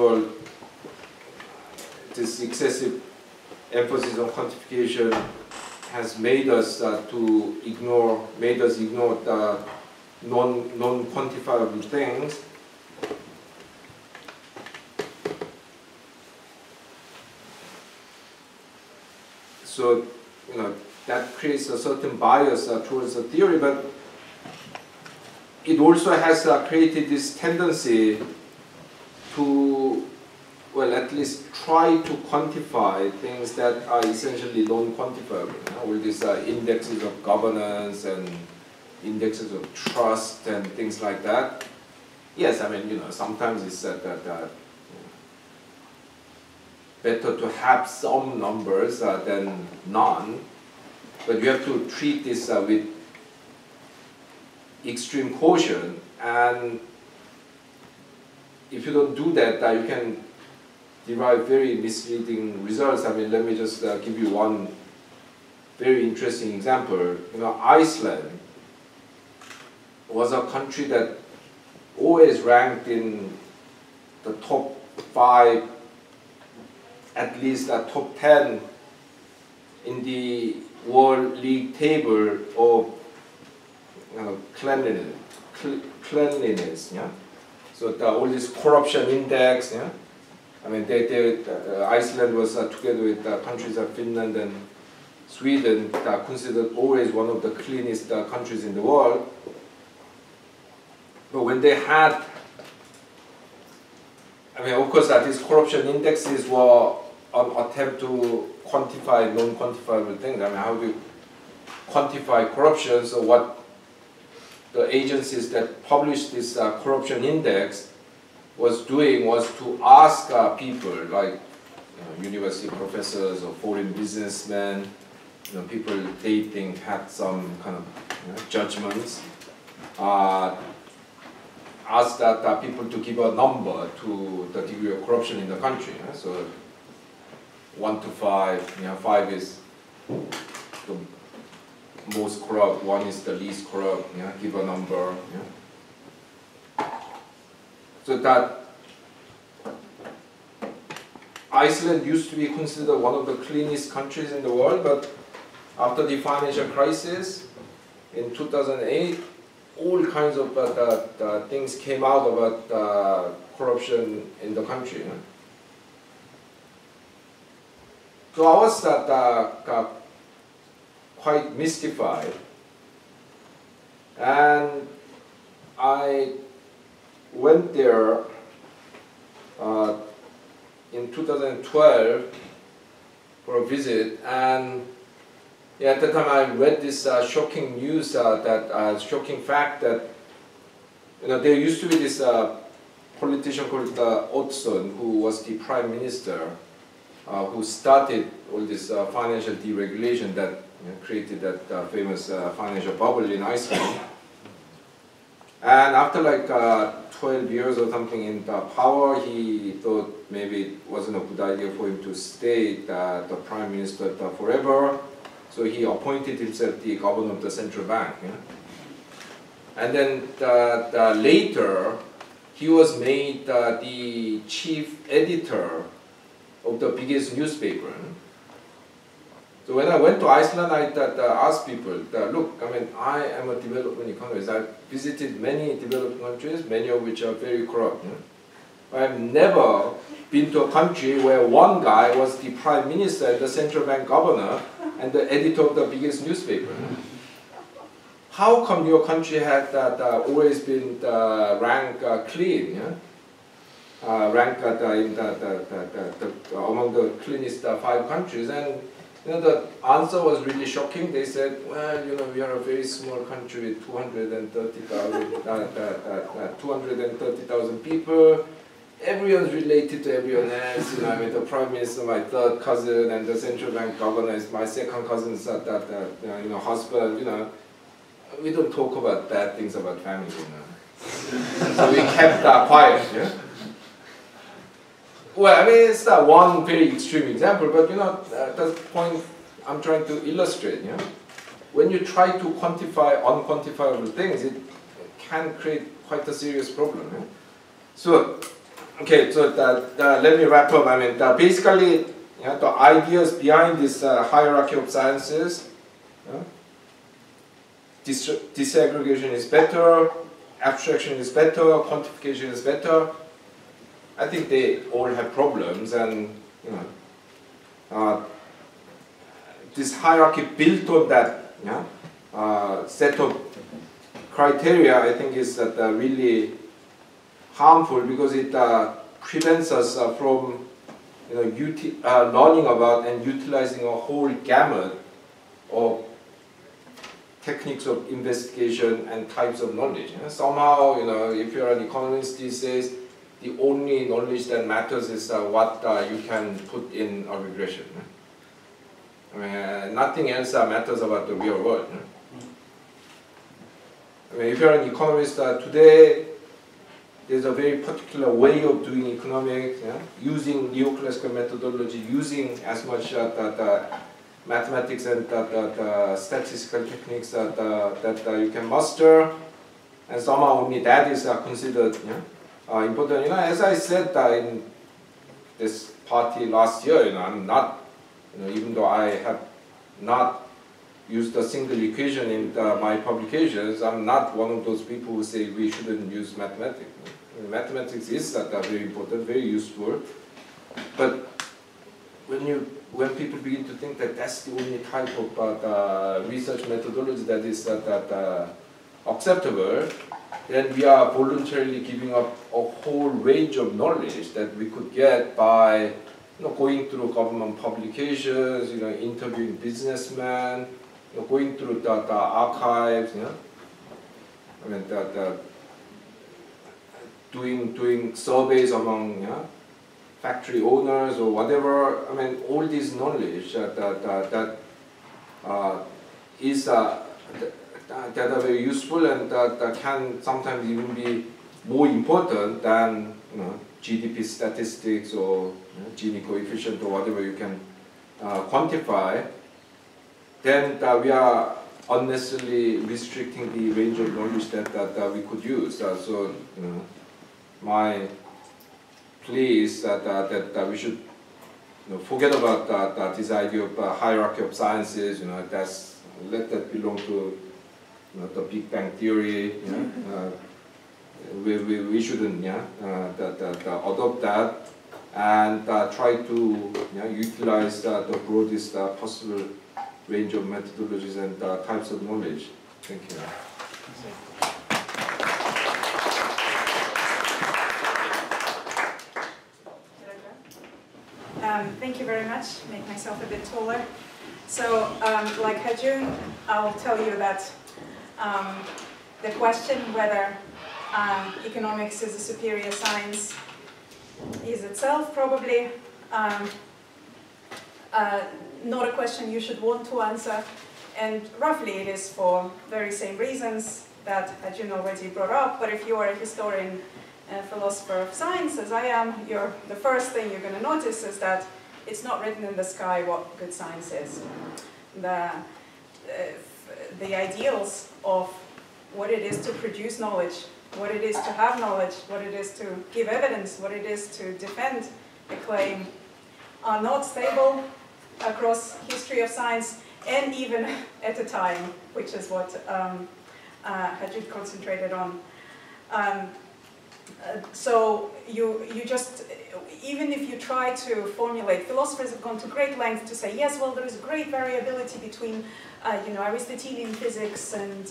all, this excessive emphasis on quantification has made us ignore the non-quantifiable things. So, that creates a certain bias towards the theory, but it also has created this tendency to, well, at least try to quantify things that are essentially non-quantifiable. All these indexes of governance and indexes of trust and things like that. Yes, I mean, sometimes it's better to have some numbers than none, but you have to treat this with extreme caution, and if you don't do that, you can derive very misleading results. I mean, let me just give you one very interesting example. Iceland was a country that always ranked in the top 5, at least top 10 in the World League table of cleanliness. Yeah? So all this corruption index. Yeah? I mean, Iceland was together with countries of Finland and Sweden, considered always one of the cleanest countries in the world. But when they had, I mean, of course, these corruption indexes were an attempt to quantify non-quantifiable things. I mean, how do you quantify corruption? So what the agencies that published this corruption index was doing was to ask people like university professors or foreign businessmen, people they think had some kind of judgments, ask that people to give a number to the degree of corruption in the country. So 1 to 5, 5 is the most corrupt, 1 is the least corrupt, give a number. So that Iceland used to be considered one of the cleanest countries in the world, but after the financial crisis in 2008, all kinds of things came out about corruption in the country. So I was quite mystified, and I went there in 2012 for a visit, and at the time I read this shocking news, shocking fact that there used to be this politician called Odson, who was the prime minister, who started all this financial deregulation that created that famous financial bubble in Iceland. And after like 12 years or something in power, he thought maybe it wasn't a good idea for him to stay the prime minister forever. So he appointed himself the governor of the central bank. And then later, he was made the chief editor of the biggest newspaper. So when I went to Iceland, I asked people, look, I mean, I am a development economist. I've visited many developing countries, many of which are very corrupt. I've never been to a country where one guy was the prime minister, the central bank governor, and the editor of the biggest newspaper. How come your country had always been ranked clean? Ranked among the cleanest 5 countries, and the answer was really shocking. They said, well, we are a very small country with 230,000 people. Everyone's related to everyone else. I mean, the prime minister, my 3rd cousin, and the central bank governor is my 2nd cousin's husband. We don't talk about bad things about family. So we kept quiet. Yeah? Well, I mean, it's one very extreme example, but that's the point I'm trying to illustrate. When you try to quantify unquantifiable things, it can create quite a serious problem. So Okay, so let me wrap up. I mean, basically, the ideas behind this hierarchy of sciences, disaggregation is better, abstraction is better, quantification is better. I think they all have problems, and this hierarchy built on that set of criteria, I think, is really harmful, because it prevents us from learning about and utilizing a whole gamut of techniques of investigation and types of knowledge. Somehow, if you're an economist these days, the only knowledge that matters is what you can put in a regression. I mean, nothing else matters about the real world. I mean, if you're an economist today, there's a very particular way of doing economics, using neoclassical methodology, using as much mathematics and statistical techniques that you can muster, and somehow only that is considered important. As I said in this party last year, I'm not, even though I have not used a single equation in my publications, I'm not one of those people who say we shouldn't use mathematics. Mathematics is very important, very useful, but when people begin to think that that's the only type of research methodology that is acceptable, then we are voluntarily giving up a whole range of knowledge that we could get by going through government publications, interviewing businessmen, going through the archives, I mean, doing surveys among factory owners or whatever. I mean, all this knowledge that are very useful, and that can sometimes even be more important than GDP statistics or Gini coefficient or whatever you can quantify. Then we are unnecessarily restricting the range of knowledge that we could use. So my plea is that we should forget about this idea of hierarchy of sciences. Let that belong to the Big Bang theory. We shouldn't adopt that, and try to utilize the broadest possible range of methodologies and types of knowledge. Thank you. Thank you very much. Make myself a bit taller. So, like Ha-Joon, I'll tell you that the question whether economics is a superior science is itself probably not a question you should want to answer, and roughly it is for very same reasons that Ha-Joon already brought up. But if you are a historian and philosopher of science, as I am, the first thing you're going to notice is that it's not written in the sky what good science is. The ideals of what it is to produce knowledge, what it is to have knowledge, what it is to give evidence, what it is to defend a claim are not stable across history of science, and even at a time, which is what Ha-Joon concentrated on. So you just, even if you try to formulate, philosophers have gone to great length to say, yes, well, there is great variability between Aristotelian physics and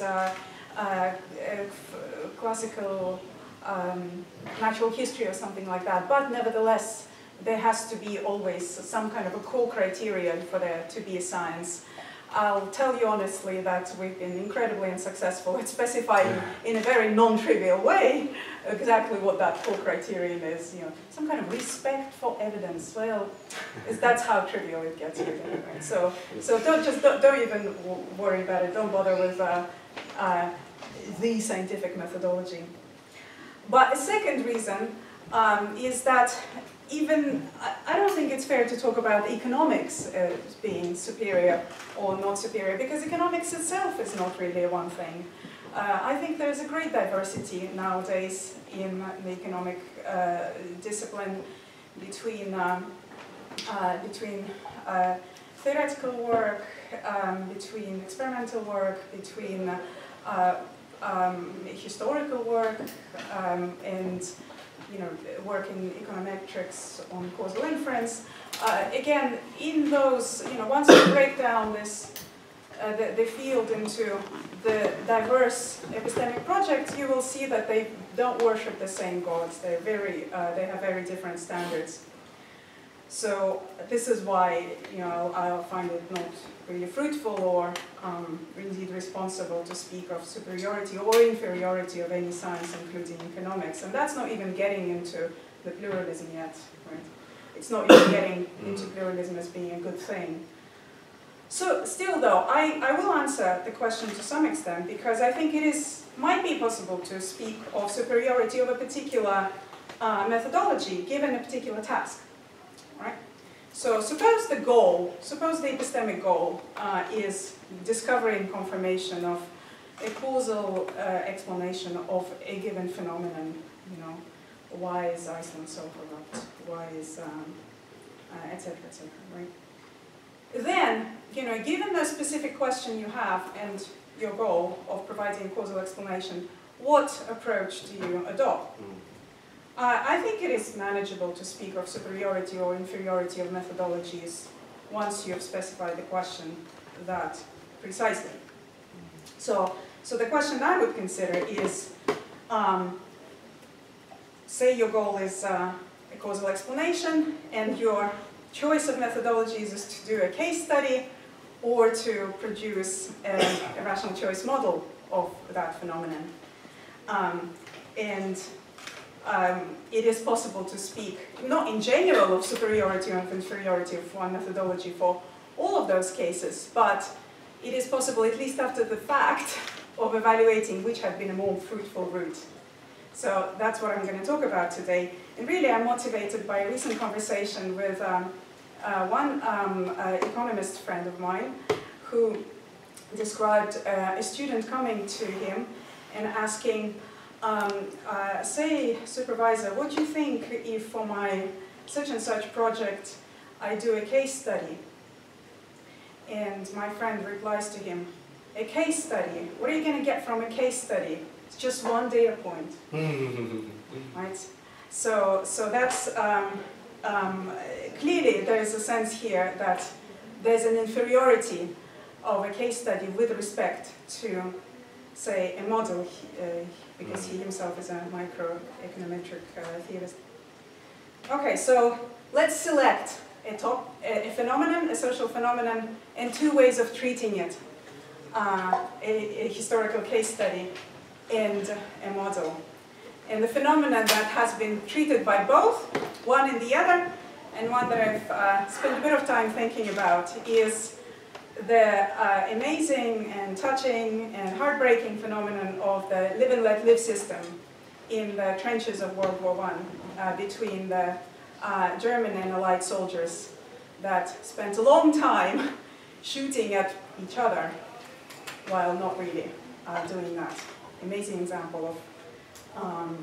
classical natural history or something like that, but nevertheless, there has to be always some kind of a core criterion for there to be a science. I'll tell you honestly that we've been incredibly unsuccessful at specifying in a very non-trivial way exactly what that core criterion is. Some kind of respect for evidence. Well, that's how trivial it gets really. Right? So don't even worry about it. Don't bother with the scientific methodology. But a second reason is that I don't think it's fair to talk about economics as being superior or not superior, because economics itself is not really one thing. I think there's a great diversity nowadays in the economic discipline between theoretical work, between experimental work, between historical work, and work in econometrics on causal inference. Again, in those, once you break down this the field into the diverse epistemic projects, you will see that they don't worship the same gods. They have very different standards. So this is why I'll find it not really fruitful or indeed responsible to speak of superiority or inferiority of any science, including economics. And that's not even getting into the pluralism yet, right? It's not even getting into pluralism as being a good thing. So still though, I will answer the question to some extent, because I think might be possible to speak of superiority of a particular methodology given a particular task, right? So suppose the epistemic goal is discovering confirmation of a causal explanation of a given phenomenon, why is Iceland so corrupt, why is, etc., right? Then, given the specific question you have and your goal of providing a causal explanation, what approach do you adopt? I think it is manageable to speak of superiority or inferiority of methodologies once you have specified the question that precisely. So the question I would consider is, say your goal is a causal explanation, and your choice of methodologies is to do a case study or to produce a rational choice model of that phenomenon. It is possible to speak, not in general, of superiority or inferiority of one methodology for all of those cases, but it is possible, at least after the fact, of evaluating which had been a more fruitful route. So that's what I'm going to talk about today. And really, I'm motivated by a recent conversation with one economist friend of mine who described a student coming to him and asking, say, supervisor, what do you think if for my such and such project I do a case study? And my friend replies to him, a case study? What are you going to get from a case study? It's just one data point, right? So that's, clearly there is a sense here that there's an inferiority of a case study with respect to, say, a model, because he himself is a microeconometric theorist. Okay, so let's select a phenomenon, a social phenomenon, and two ways of treating it. A historical case study and a model. And the phenomenon that has been treated by both, one and the other, and one that I've spent a bit of time thinking about, is the amazing and touching and heartbreaking phenomenon of the live and let live system in the trenches of World War I between the German and Allied soldiers that spent a long time shooting at each other while not really doing that. Amazing example of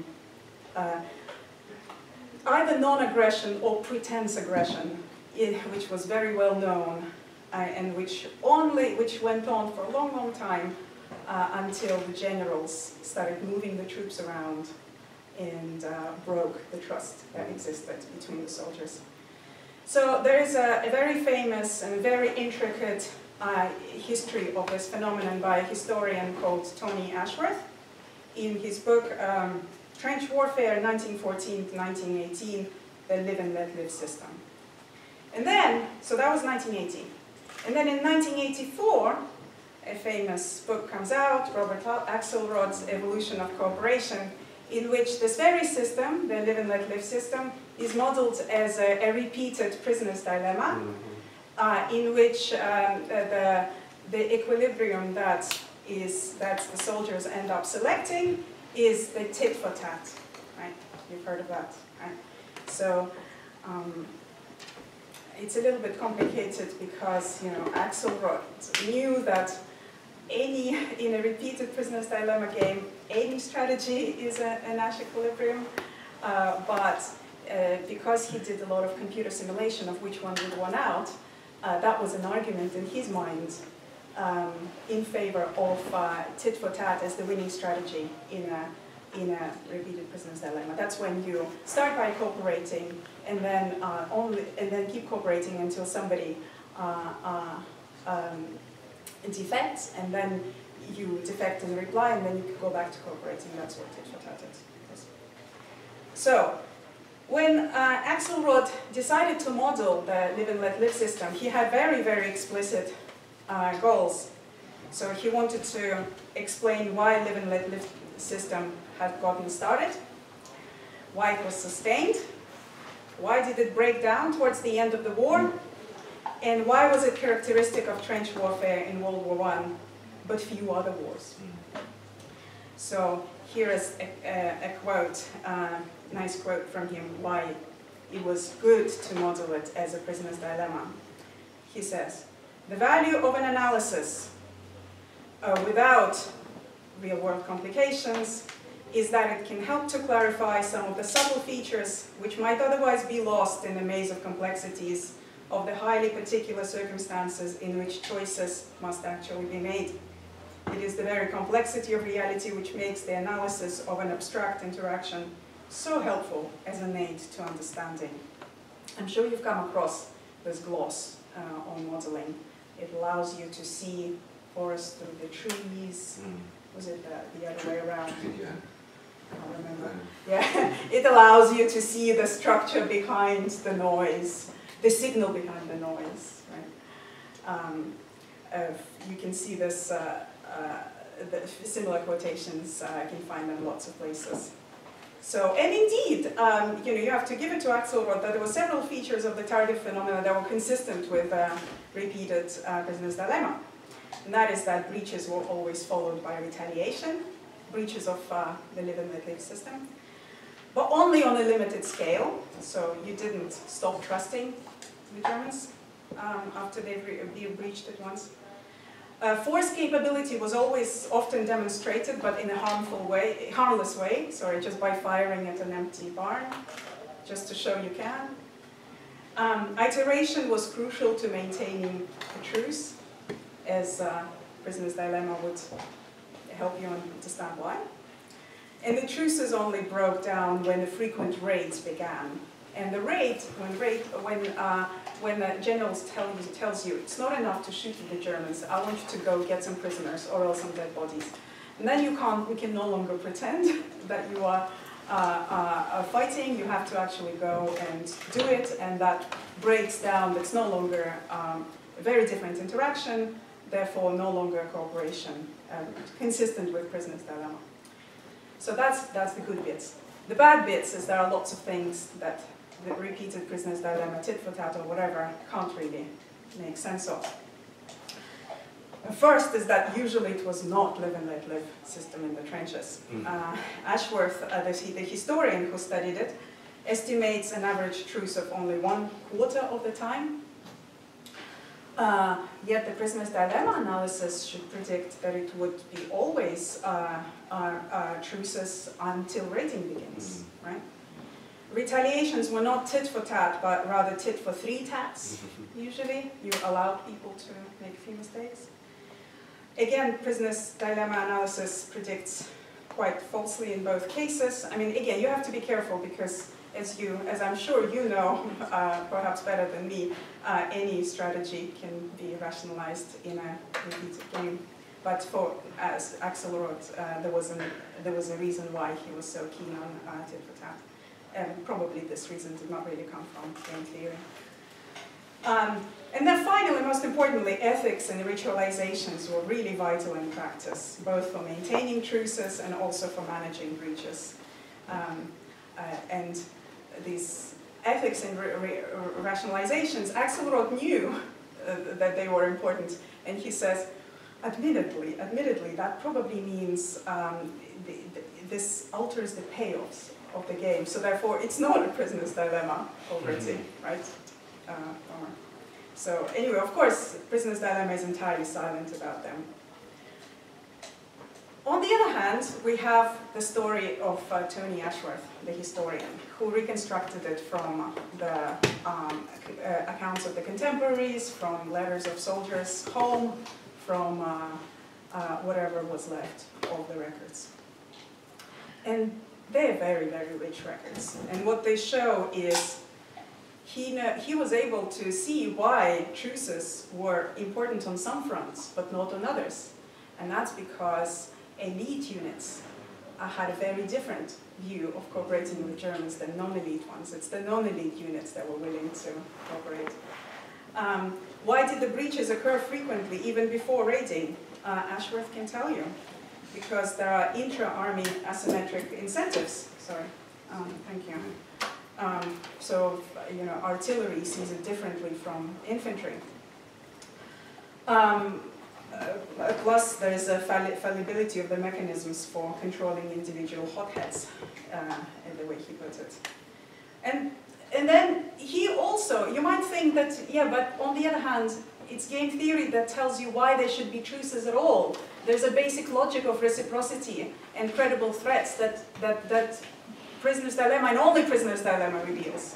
either non-aggression or pretense aggression, which was very well known and which went on for a long, long time until the generals started moving the troops around and broke the trust that existed between the soldiers. So there is a very famous and very intricate history of this phenomenon by a historian called Tony Ashworth in his book Trench Warfare 1914 to 1918, The Live and Let Live System. And then, so that was 1980. And then in 1984, a famous book comes out, Robert Axelrod's Evolution of Cooperation, in which this very system, the live and let live system, is modeled as a repeated prisoner's dilemma, in which the equilibrium that the soldiers end up selecting is the tit for tat, right? You've heard of that, right? So it's a little bit complicated because Axelrod knew that in a repeated prisoner's dilemma game, any strategy is a Nash equilibrium, but because he did a lot of computer simulation of which one would win out, that was an argument in his mind in favor of tit for tat as the winning strategy in a repeated prisoner's dilemma. That's when you start by cooperating and then keep cooperating until somebody defects, and then you defect in reply, and then you can go back to cooperating. That's what tit for tat is. So, when Axelrod decided to model the live and let live system, he had very, very explicit goals. So he wanted to explain why live and let live system had gotten started, why it was sustained, why did it break down towards the end of the war, and why was it characteristic of trench warfare in World War I, but few other wars. So here is a quote, nice quote from him, why it was good to model it as a prisoner's dilemma. He says, "The value of an analysis without real-world complications is that it can help to clarify some of the subtle features which might otherwise be lost in the maze of complexities of the highly particular circumstances in which choices must actually be made. It is the very complexity of reality which makes the analysis of an abstract interaction so helpful as an aid to understanding." I'm sure you've come across this gloss on modeling. It allows you to see forest through the trees. Was it the other way around? Yeah. I don't remember. Yeah, it allows you to see the structure behind the noise, the signal behind the noise, right? You can see this, the similar quotations, I can find them lots of places. So, and indeed, you have to give it to Axelrod that there were several features of the target phenomena that were consistent with repeated prisoner's dilemma. And that is that breaches were always followed by retaliation, breaches of the live and let live system, but only on a limited scale. So you didn't stop trusting the Germans after they've breached it once. Force capability was always often demonstrated, but in a harmless way, just by firing at an empty barn, just to show you can. Iteration was crucial to maintaining a truce, as prisoner's dilemma would help you understand why. And the truces only broke down when the frequent raids began. And the raid, when the generals tells you it's not enough to shoot at the Germans, I want you to go get some prisoners or else some dead bodies. And then we can no longer pretend that you are fighting. You have to actually go and do it, and that breaks down. That's no longer a very different interaction, therefore no longer cooperation, consistent with prisoner's dilemma. So that's the good bits. The bad bits is there are lots of things that the repeated prisoner's dilemma, tit for tat or whatever, can't really make sense of. First is that usually it was not live and let live system in the trenches. Ashworth, the historian who studied it, estimates an average truce of only 1/4 of the time. Yet the prisoner's dilemma analysis should predict that it would be always truces until raiding begins, right? Retaliations were not tit for tat, but rather tit for 3 tats, usually. You allowed people to make a few mistakes. Again, prisoner's dilemma analysis predicts quite falsely in both cases. I mean, again, you have to be careful because, as I'm sure you know, perhaps better than me, any strategy can be rationalized in a repeated game. But for Axelrod, there was a reason why he was so keen on tit for tat. And probably this reason did not really come from game theory. And then finally, most importantly, ethics and ritualizations were really vital in practice, both for maintaining truces and also for managing breaches. And these ethics and rationalizations, Axelrod knew that they were important, and he says, admittedly, that probably means this alters the payoffs of the game, so therefore it's not a prisoner's dilemma already, right? So anyway, of course, prisoner's dilemma is entirely silent about them. On the other hand, we have the story of Tony Ashworth, the historian, who reconstructed it from the accounts of the contemporaries, from letters of soldiers home, from whatever was left of the records. And they're very, very rich records. And what they show is he was able to see why truces were important on some fronts, but not on others. And that's because elite units had a very different view of cooperating with Germans than non-elite ones. It's the non-elite units that were willing to cooperate. Why did the breaches occur frequently, even before raiding? Ashworth can tell you. Because there are intra-army asymmetric incentives. Sorry, thank you. So, you know, artillery sees it differently from infantry. Plus, there is a fallibility of the mechanisms for controlling individual hotheads, in the way he put it. And then he also, you might think that, yeah, but on the other hand, it's game theory that tells you why there should be truces at all. There's a basic logic of reciprocity and credible threats that Prisoner's Dilemma and only Prisoner's Dilemma reveals.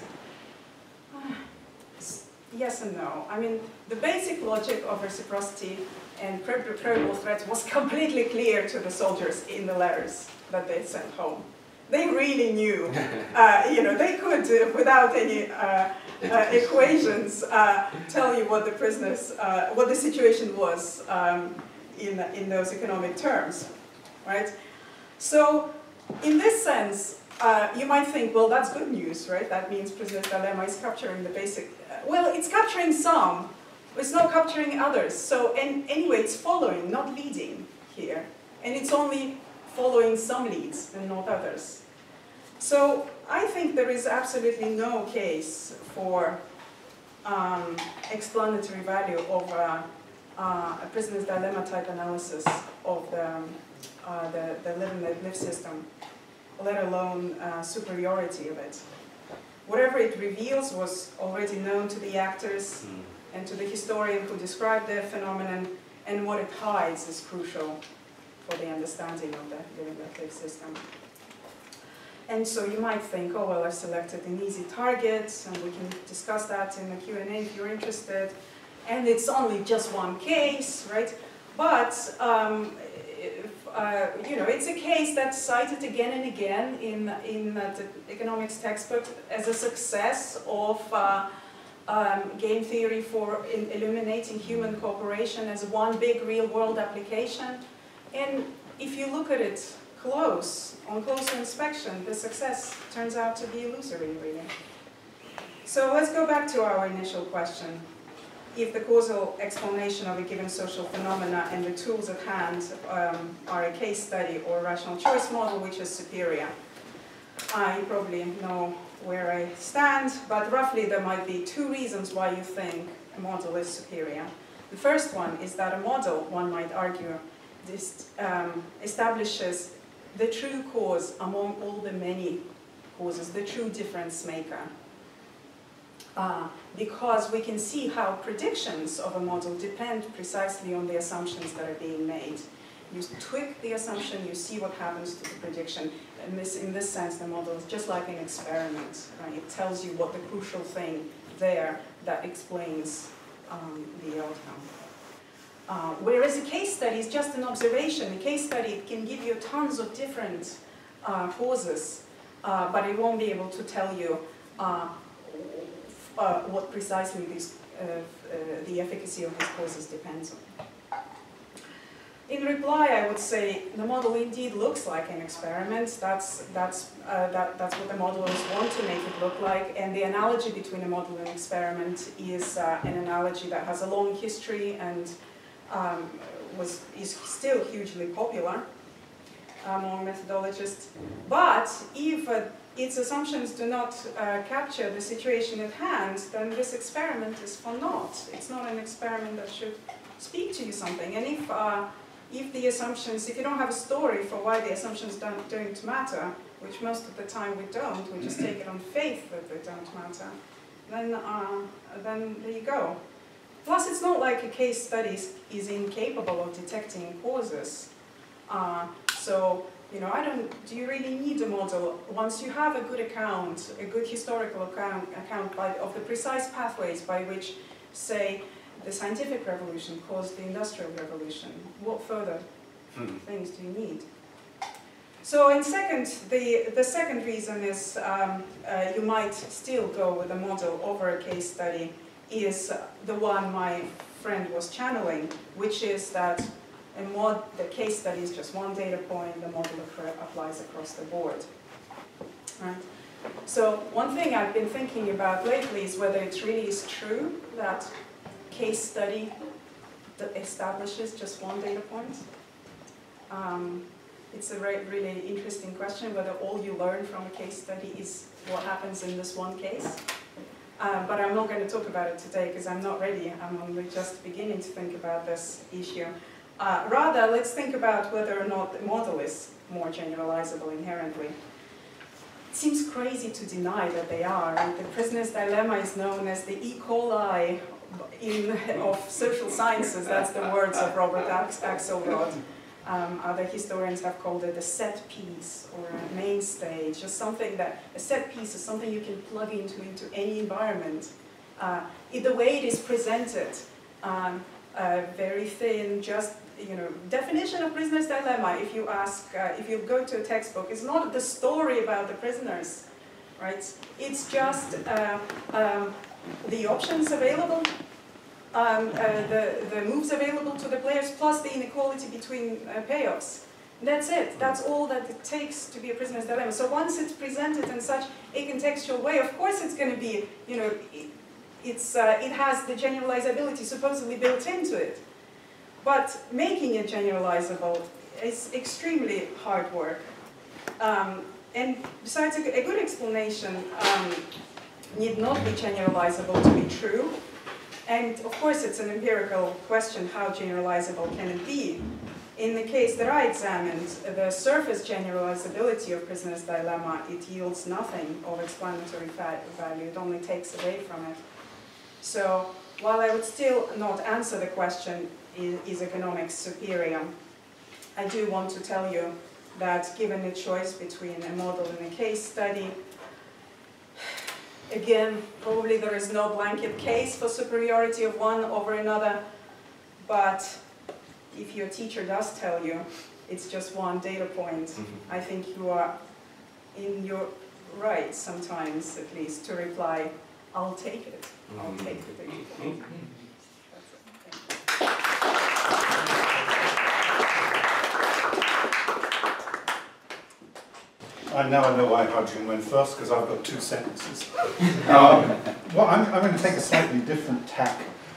Yes and no. I mean, the basic logic of reciprocity and credible threats was completely clear to the soldiers in the letters that they sent home. They really knew, you know, they could, without any equations, tell you what the prisoners, what the situation was in those economic terms, right? So, in this sense, you might think, well, that's good news, right? That means Prisoner's Dilemma is capturing the basic, well, it's capturing some, it's not capturing others. So, and anyway, it's following, not leading here. And it's only following some leads and not others. So, I think there is absolutely no case for explanatory value of a Prisoner's Dilemma type analysis of the live and let live system, let alone superiority of it. Whatever it reveals was already known to the actors and to the historian who described the phenomenon, and what it hides is crucial for the understanding of the live and let live system. And so you might think, oh, well, I've selected an easy target, and we can discuss that in the Q&A if you're interested. And it's only just one case, right? But, you know, it's a case that's cited again and again in the economics textbook as a success of game theory for illuminating human cooperation as one big real-world application. And if you look at it on closer inspection, the success turns out to be illusory, really. So let's go back to our initial question. If the causal explanation of a given social phenomena and the tools at hand are a case study or a rational choice model, which is superior? You probably know where I stand, but roughly there might be two reasons why you think a model is superior. The first one is that a model, one might argue, establishes the true cause among all the many causes, the true difference maker. Because we can see how predictions of a model depend precisely on the assumptions that are being made. You tweak the assumption, you see what happens to the prediction. And in this sense, the model is just like an experiment. Right? It tells you what the crucial thing there that explains the outcome. Whereas a case study is just an observation. A case study can give you tons of different causes, but it won't be able to tell you what precisely the efficacy of these causes depends on. In reply, I would say the model indeed looks like an experiment. That's what the modelers want to make it look like. And the analogy between a model and experiment is an analogy that has a long history and is still hugely popular among methodologists. But if its assumptions do not capture the situation at hand, then this experiment is for naught. It's not an experiment that should speak to you something. And if the assumptions, if you don't have a story for why the assumptions don't matter, which most of the time we don't, we just take it on faith that they don't matter, then there you go. Plus, it's not like a case study is incapable of detecting causes. So, you know, do you really need a model? Once you have a good account, a good historical account of the precise pathways by which, say, the scientific revolution caused the industrial revolution, what further things do you need? So, in second, the second reason is you might still go with a model over a case study, is the one my friend was channeling, which is that the case study is just one data point, the model applies across the board. Right? So one thing I've been thinking about lately is whether it really is true that case study that establishes just one data point. It's a really interesting question, whether all you learn from a case study is what happens in this one case. But I'm not going to talk about it today because I'm not ready. I'm only just beginning to think about this issue. Rather, let's think about whether or not the model is more generalizable inherently. It seems crazy to deny that they are. Right? The prisoner's dilemma is known as the E. coli of social sciences. That's the words of Robert Axelrod. Other historians have called it a set piece or a main stage, just something that, a set piece is something you can plug into any environment. The way it is presented, very thin, just, you know, definition of prisoner's dilemma, if you ask, if you go to a textbook, it's not the story about the prisoners, right? It's just the options available, the moves available to the players, plus the inequality between payoffs. That's it. That's all that it takes to be a prisoner's dilemma. So once it's presented in such a contextual way, of course it's going to be, you know, it has the generalizability supposedly built into it. But making it generalizable is extremely hard work. And besides, a good explanation need not be generalizable to be true. And of course, it's an empirical question, how generalizable can it be? In the case that I examined, the surface generalizability of prisoner's dilemma, it yields nothing of explanatory value. It only takes away from it. So while I would still not answer the question, is economics superior, I do want to tell you that given the choice between a model and a case study, again, probably there is no blanket case for superiority of one over another, but if your teacher does tell you it's just one data point, I think you are in your right sometimes, at least, to reply, I'll take it. I'll take the data point. Now I know why Ha-Joon went first, because I've got 2 sentences. Well, I'm going to take a slightly different tack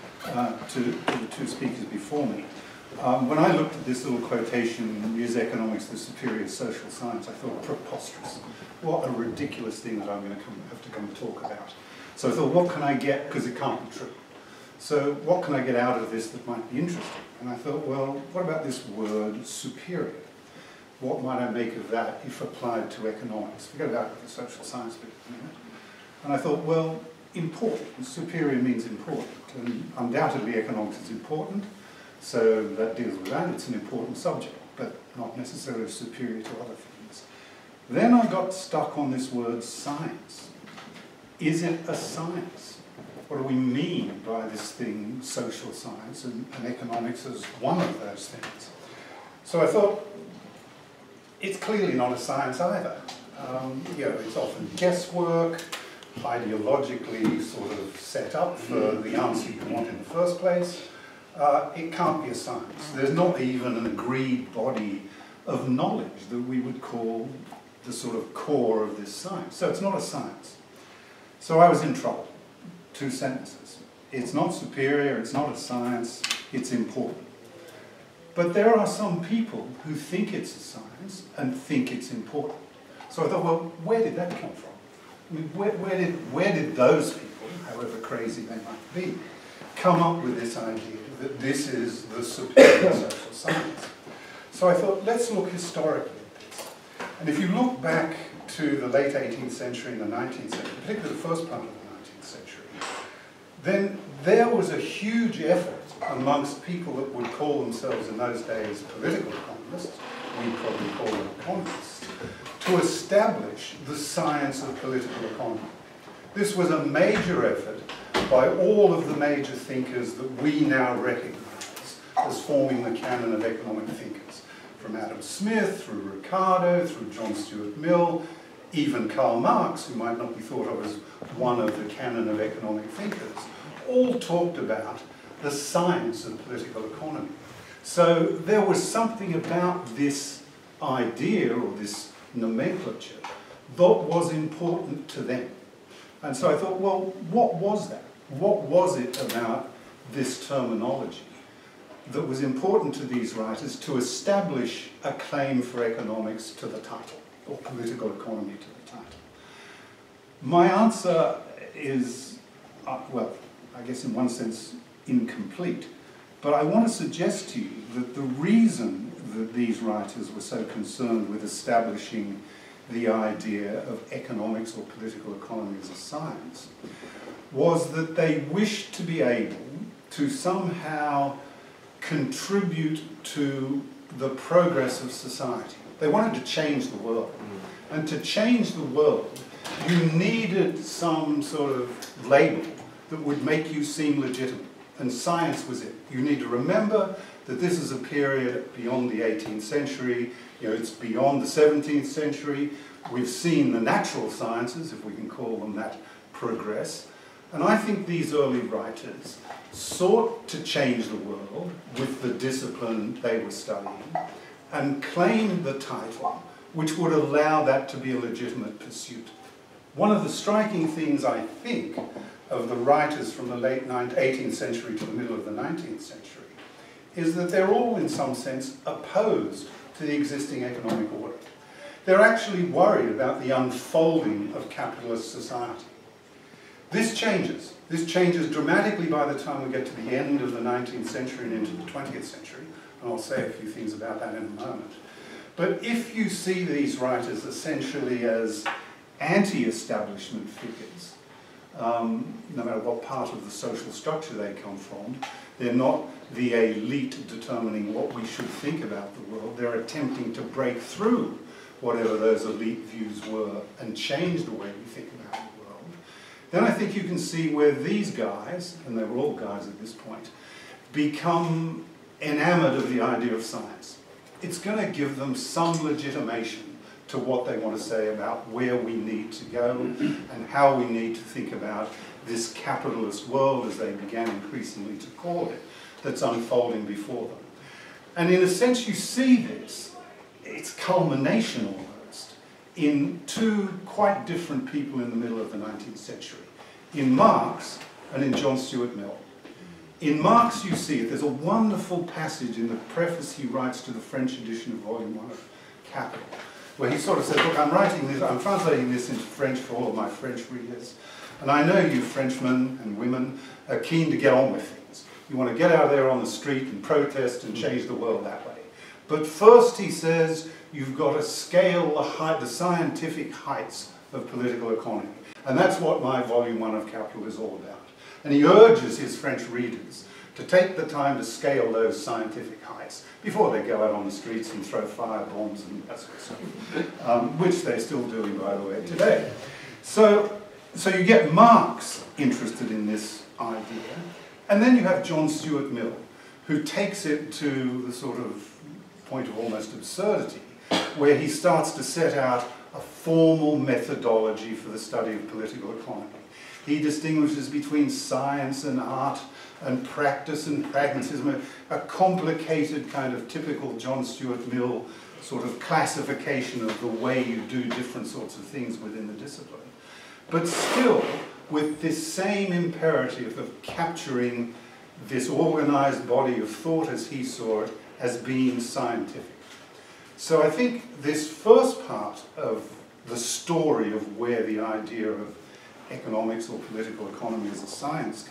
to the 2 speakers before me. When I looked at this little quotation, is economics the superior social science, I thought, preposterous. What a ridiculous thing that I'm going to have to come and talk about. So I thought, what can I get, because it can't be true. So what can I get out of this that might be interesting? And I thought, well, what about this word superior? What might I make of that if applied to economics? Forget about the social science bit for a minute. And I thought, well, important. Superior means important. And undoubtedly economics is important, so that deals with that. It's an important subject, but not necessarily superior to other things. Then I got stuck on this word science. Is it a science? What do we mean by this thing, social science, and economics as one of those things? So I thought, it's clearly not a science either. You know, it's often guesswork, ideologically sort of set up for the answer you want in the first place. It can't be a science. There's not even an agreed body of knowledge that we would call the sort of core of this science. So it's not a science. So I was in trouble. 2 sentences. It's not superior, it's not a science, it's important. But there are some people who think it's a science and think it's important. So I thought, well, where did that come from? I mean, where did those people, however crazy they might be, come up with this idea that this is the superior social science? So I thought, let's look historically at this. And if you look back to the late 18th century and the 19th century, particularly the first part of the 19th century, then there was a huge effort amongst people that would call themselves in those days political economists economists, we probably call them economists, to establish the science of political economy. This was a major effort by all of the major thinkers that we now recognize as forming the canon of economic thinkers, from Adam Smith, through Ricardo, through John Stuart Mill, even Karl Marx, who might not be thought of as one of the canon of economic thinkers, all talked about the science of political economy. So there was something about this idea or this nomenclature that was important to them. And so I thought, well, what was that? What was it about this terminology that was important to these writers to establish a claim for economics to the title, or political economy to the title? My answer is, well, I guess in one sense, incomplete. But I want to suggest to you that the reason that these writers were so concerned with establishing the idea of economics or political economy as a science was that they wished to be able to somehow contribute to the progress of society. They wanted to change the world. And to change the world, you needed some sort of label that would make you seem legitimate. And science was it. You need to remember that this is a period beyond the 18th century, it's beyond the 17th century. We've seen the natural sciences, if we can call them that, progress. And I think these early writers sought to change the world with the discipline they were studying and claimed the title which would allow that to be a legitimate pursuit. One of the striking things, I think, of the writers from the late 18th century to the middle of the 19th century is that they're all, in some sense, opposed to the existing economic order. They're actually worried about the unfolding of capitalist society. This changes. This changes dramatically by the time we get to the end of the 19th century and into the 20th century, and I'll say a few things about that in a moment. But if you see these writers essentially as anti-establishment figures, no matter what part of the social structure they come from, they're not the elite determining what we should think about the world. They're attempting to break through whatever those elite views were and change the way we think about the world. Then I think you can see where these guys, and they were all guys at this point, become enamored of the idea of science. It's going to give them some legitimation to what they want to say about where we need to go and how we need to think about this capitalist world, as they began increasingly to call it, that's unfolding before them. And in a sense, you see this, its culmination almost, in two quite different people in the middle of the 19th century, in Marx and in John Stuart Mill. In Marx, you see it. There's a wonderful passage in the preface he writes to the French edition of Volume 1 of Capital, where he sort of says, look, I'm translating this into French for all of my French readers, and I know you Frenchmen and women are keen to get on with things. You want to get out there on the street and protest and change the world that way. But first, he says, you've got to scale the scientific heights of political economy. And that's what my Volume 1 of Capital is all about. And he urges his French readers to take the time to scale those scientific heights before they go out on the streets and throw fire bombs and that sort of stuff, which they're still doing, by the way, today. So you get Marx interested in this idea, and then you have John Stuart Mill, who takes it to the sort of point of almost absurdity, where he starts to set out a formal methodology for the study of political economy. He distinguishes between science and art and practice and pragmatism, a complicated kind of typical John Stuart Mill sort of classification of the way you do different sorts of things within the discipline. But still, with this same imperative of capturing this organized body of thought as he saw it as being scientific. So I think this first part of the story of where the idea of economics or political economy as a science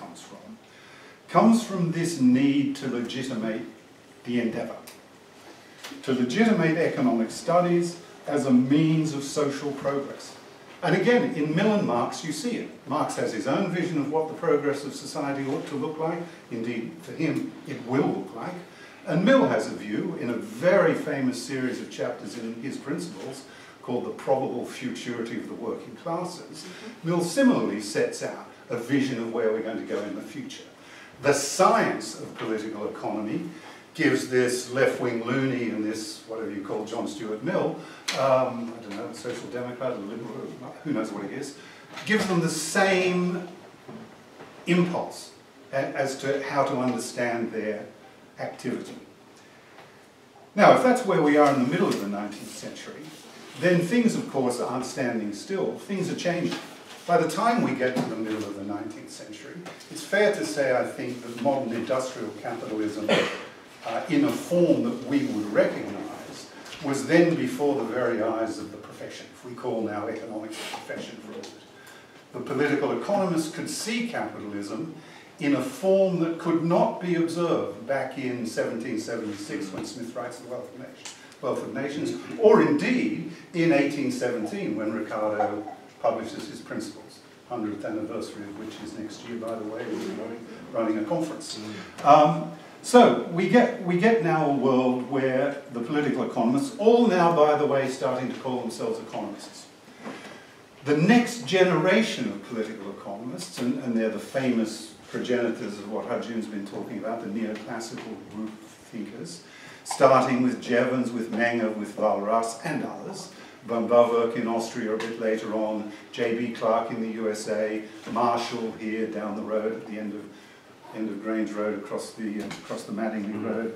comes from this need to legitimate the endeavor, to legitimate economic studies as a means of social progress. And again, in Mill and Marx, you see it. Marx has his own vision of what the progress of society ought to look like. Indeed, for him, it will look like. And Mill has a view in a very famous series of chapters in his Principles called The Probable Futurity of the Working Classes. Mill similarly sets out a vision of where we're going to go in the future. The science of political economy gives this left-wing loony and this, whatever you call John Stuart Mill, I don't know, a social democrat, a liberal, who knows what he is, gives them the same impulse as to how to understand their activity. Now, if that's where we are in the middle of the 19th century, then things, of course, aren't standing still. Things are changing. By the time we get to the middle of the 19th century, it's fair to say, I think, that modern industrial capitalism, in a form that we would recognise, was then before the very eyes of the profession, if we call now economics a profession for a minute. The political economists could see capitalism in a form that could not be observed back in 1776 when Smith writes The Wealth of Nations, or indeed in 1817 when Ricardo publishes his Principles, 100th anniversary of which is next year, by the way. We're running a conference. So we get now a world where the political economists, all now, by the way, starting to call themselves economists. The next generation of political economists, and they're the famous progenitors of what Ha-Joon's been talking about, the neoclassical group of thinkers, starting with Jevons, with Menger, with Walras, and others, Van Bawerk in Austria a bit later on, J.B. Clark in the USA, Marshall here down the road at the end of Grange Road across the Mattingly Road.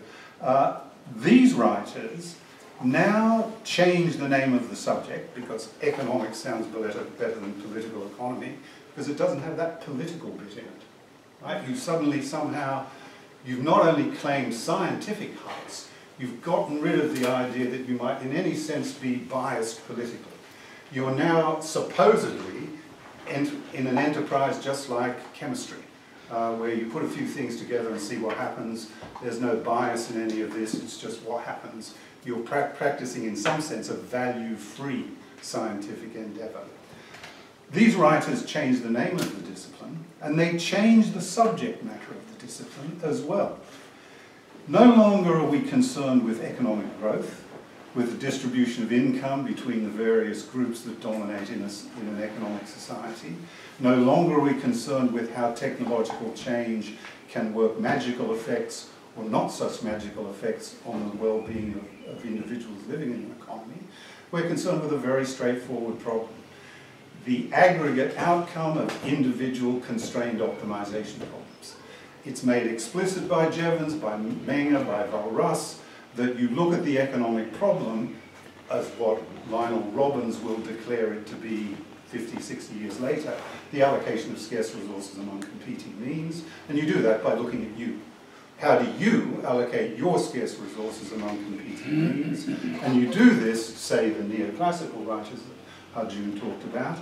These writers now change the name of the subject because economics sounds better than political economy because it doesn't have that political bit in it. Right? You suddenly somehow, you've not only claimed scientific heights, you've gotten rid of the idea that you might in any sense be biased politically. You're now supposedly in an enterprise just like chemistry, where you put a few things together and see what happens. There's no bias in any of this, it's just what happens. You're practicing in some sense a value-free scientific endeavour. These writers change the name of the discipline, and they change the subject matter of the discipline as well. No longer are we concerned with economic growth, with the distribution of income between the various groups that dominate in an economic society. No longer are we concerned with how technological change can work magical effects or not such magical effects on the well-being of individuals living in an economy. We're concerned with a very straightforward problem. The aggregate outcome of individual constrained optimization problems. It's made explicit by Jevons, by Menger, by Walras, that you look at the economic problem as what Lionel Robbins will declare it to be 50, 60 years later, the allocation of scarce resources among competing means, and you do that by looking at you. How do you allocate your scarce resources among competing means? And you do this, say the neoclassical writers that Ha-Joon talked about,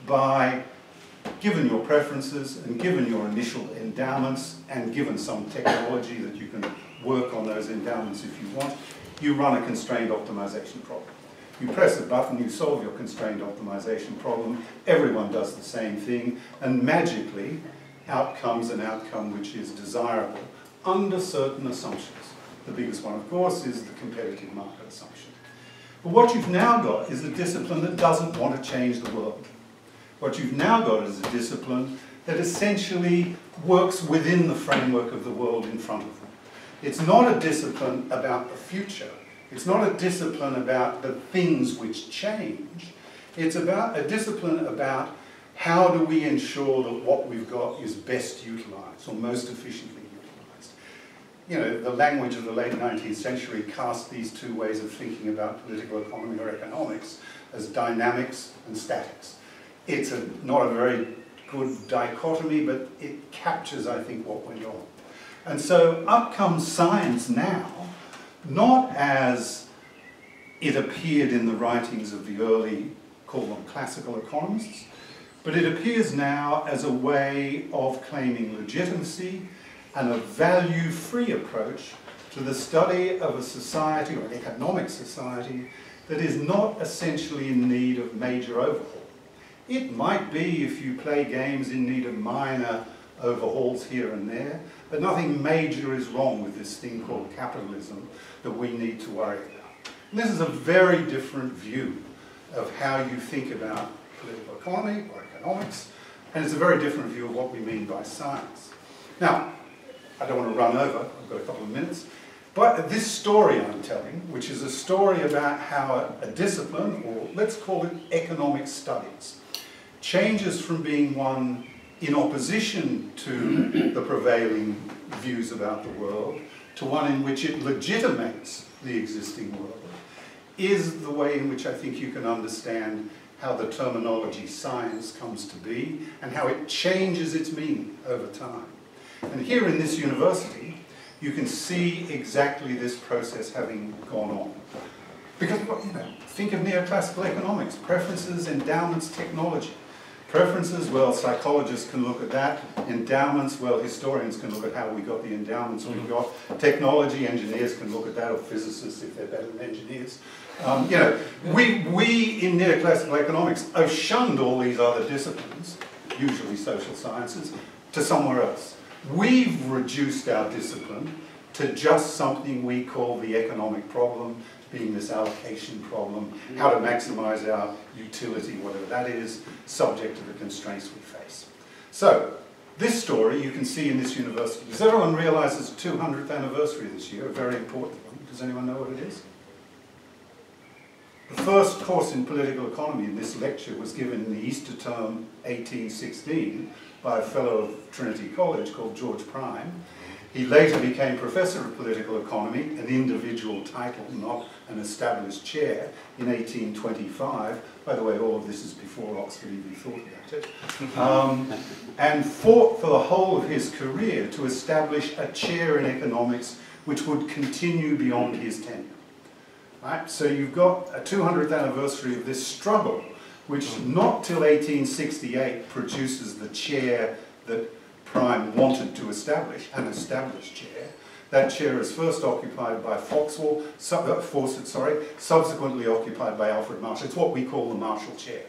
by, given your preferences and given your initial endowments and given some technology that you can work on those endowments if you want, you run a constrained optimization problem. You press a button, you solve your constrained optimization problem, everyone does the same thing, and magically out comes an outcome which is desirable under certain assumptions. The biggest one, of course, is the competitive market assumption. But what you've now got is a discipline that doesn't want to change the world. What you've now got is a discipline that essentially works within the framework of the world in front of them. It's not a discipline about the future. It's not a discipline about the things which change. It's about a discipline about how do we ensure that what we've got is best utilized or most efficiently utilized. You know, the language of the late 19th century cast these two ways of thinking about political economy or economics as dynamics and statics. It's not a very good dichotomy, but it captures, I think, what went on. And so up comes science now, not as it appeared in the writings of the early, call them classical economists, but it appears now as a way of claiming legitimacy and a value-free approach to the study of a society or an economic society that is not essentially in need of major overhaul. It might be, if you play games, in need of minor overhauls here and there, but nothing major is wrong with this thing called capitalism that we need to worry about. And this is a very different view of how you think about political economy or economics, and it's a very different view of what we mean by science. Now, I don't want to run over, I've got a couple of minutes, but this story I'm telling, which is a story about how a discipline, or let's call it economic studies, changes from being one in opposition to the prevailing views about the world to one in which it legitimates the existing world, is the way in which I think you can understand how the terminology science comes to be and how it changes its meaning over time. And here in this university, you can see exactly this process having gone on. Because, you know, think of neoclassical economics, preferences, endowments, technology. Preferences, well, psychologists can look at that. Endowments, well, historians can look at how we got the endowments we got. Technology, engineers can look at that, or physicists if they're better than engineers. You know, we in neoclassical economics have shunned all these other disciplines, usually social sciences, to somewhere else. We've reduced our discipline to just something we call the economic problem, being this allocation problem, how to maximize our utility, whatever that is, subject to the constraints we face. So, this story you can see in this university. Does everyone realize it's 200th anniversary this year, a very important one? Does anyone know what it is? The first course in political economy in this lecture was given in the Easter term 1816 by a fellow of Trinity College called George Prime. He later became Professor of Political Economy, an individual title, not an established chair, in 1825. By the way, all of this is before Oxford even thought about it. And fought for the whole of his career to establish a chair in economics which would continue beyond his tenure. Right? So you've got a 200th anniversary of this struggle, which not till 1868 produces the chair that Prime wanted to establish, an established chair. That chair is first occupied by Fawcett, subsequently occupied by Alfred Marshall. It's what we call the Marshall chair.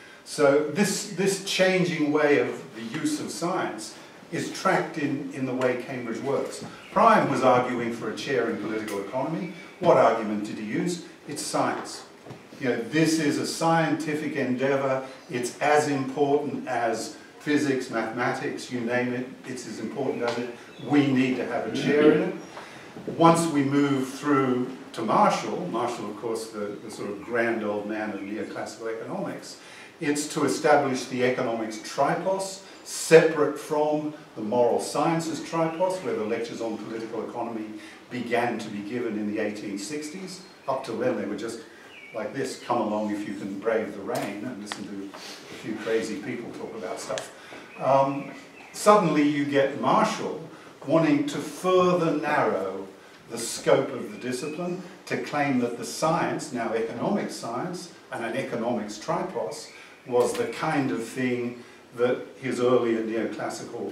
So this changing way of the use of science is tracked in the way Cambridge works. Prime was arguing for a chair in political economy. What argument did he use? It's science. You know, this is a scientific endeavor. It's as important as physics, mathematics, you name it. It's as important as it. We need to have a chair in it. Once we move through to Marshall, of course, the sort of grand old man of neoclassical economics, it's to establish the economics tripos, separate from the moral sciences tripos, where the lectures on political economy began to be given in the 1860s. Up till then, they were just like this, come along if you can brave the rain, and listen to a few crazy people talk about stuff. Suddenly you get Marshall wanting to further narrow the scope of the discipline, to claim that the science, now economic science, and an economics tripos, was the kind of thing that his earlier neoclassical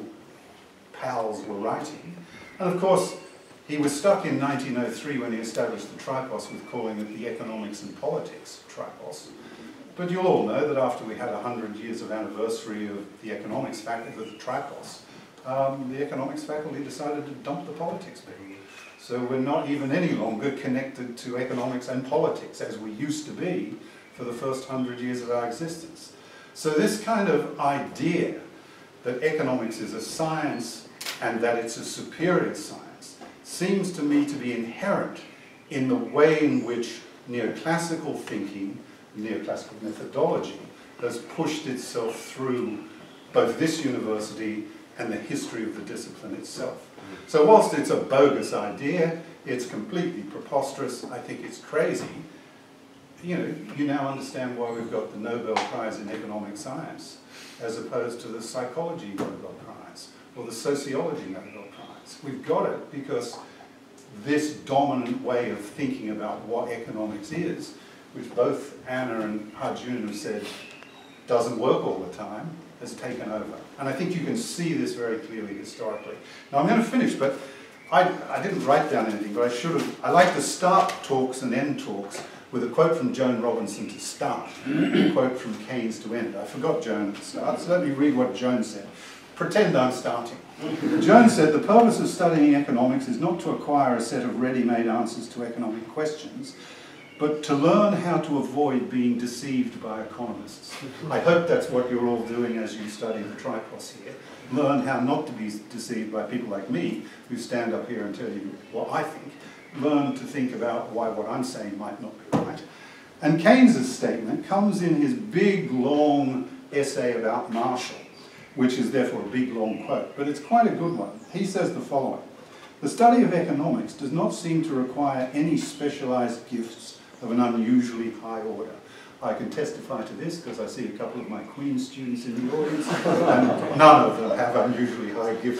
pals were writing. And of course, he was stuck in 1903 when he established the tripos with calling it the economics and politics tripos. But you'll all know that after we had 100 years of anniversary of the economics faculty with the tripos, the economics faculty decided to dump the politics bit. So we're not even any longer connected to economics and politics as we used to be for the first 100 years of our existence. So this kind of idea that economics is a science and that it's a superior science seems to me to be inherent in the way in which neoclassical thinking, neoclassical methodology, has pushed itself through both this university and the history of the discipline itself. So whilst it's a bogus idea, it's completely preposterous, I think it's crazy, you know, you now understand why we've got the Nobel Prize in Economic Science as opposed to the Psychology Nobel Prize or the Sociology Nobel Prize. We've got it because this dominant way of thinking about what economics is, which both Anna and Ha-Joon have said doesn't work all the time, has taken over. And I think you can see this very clearly historically. Now I'm going to finish, but I didn't write down anything, but I should have. I like to start talks and end talks with a quote from Joan Robinson to start, a quote from Keynes to end. I forgot Joan at the start, so let me read what Joan said. pretend I'm starting. Jones said, the purpose of studying economics is not to acquire a set of ready-made answers to economic questions, but to learn how to avoid being deceived by economists. I hope that's what you're all doing as you study the tripos here. Learn how not to be deceived by people like me, who stand up here and tell you what I think. Learn to think about why what I'm saying might not be right. And Keynes's statement comes in his big, long essay about Marshall, which is therefore a big, long quote, but it's quite a good one. He says the following: the study of economics does not seem to require any specialized gifts of an unusually high order. I can testify to this because I see a couple of my Queen students in the audience, and none of them have unusually high gifts.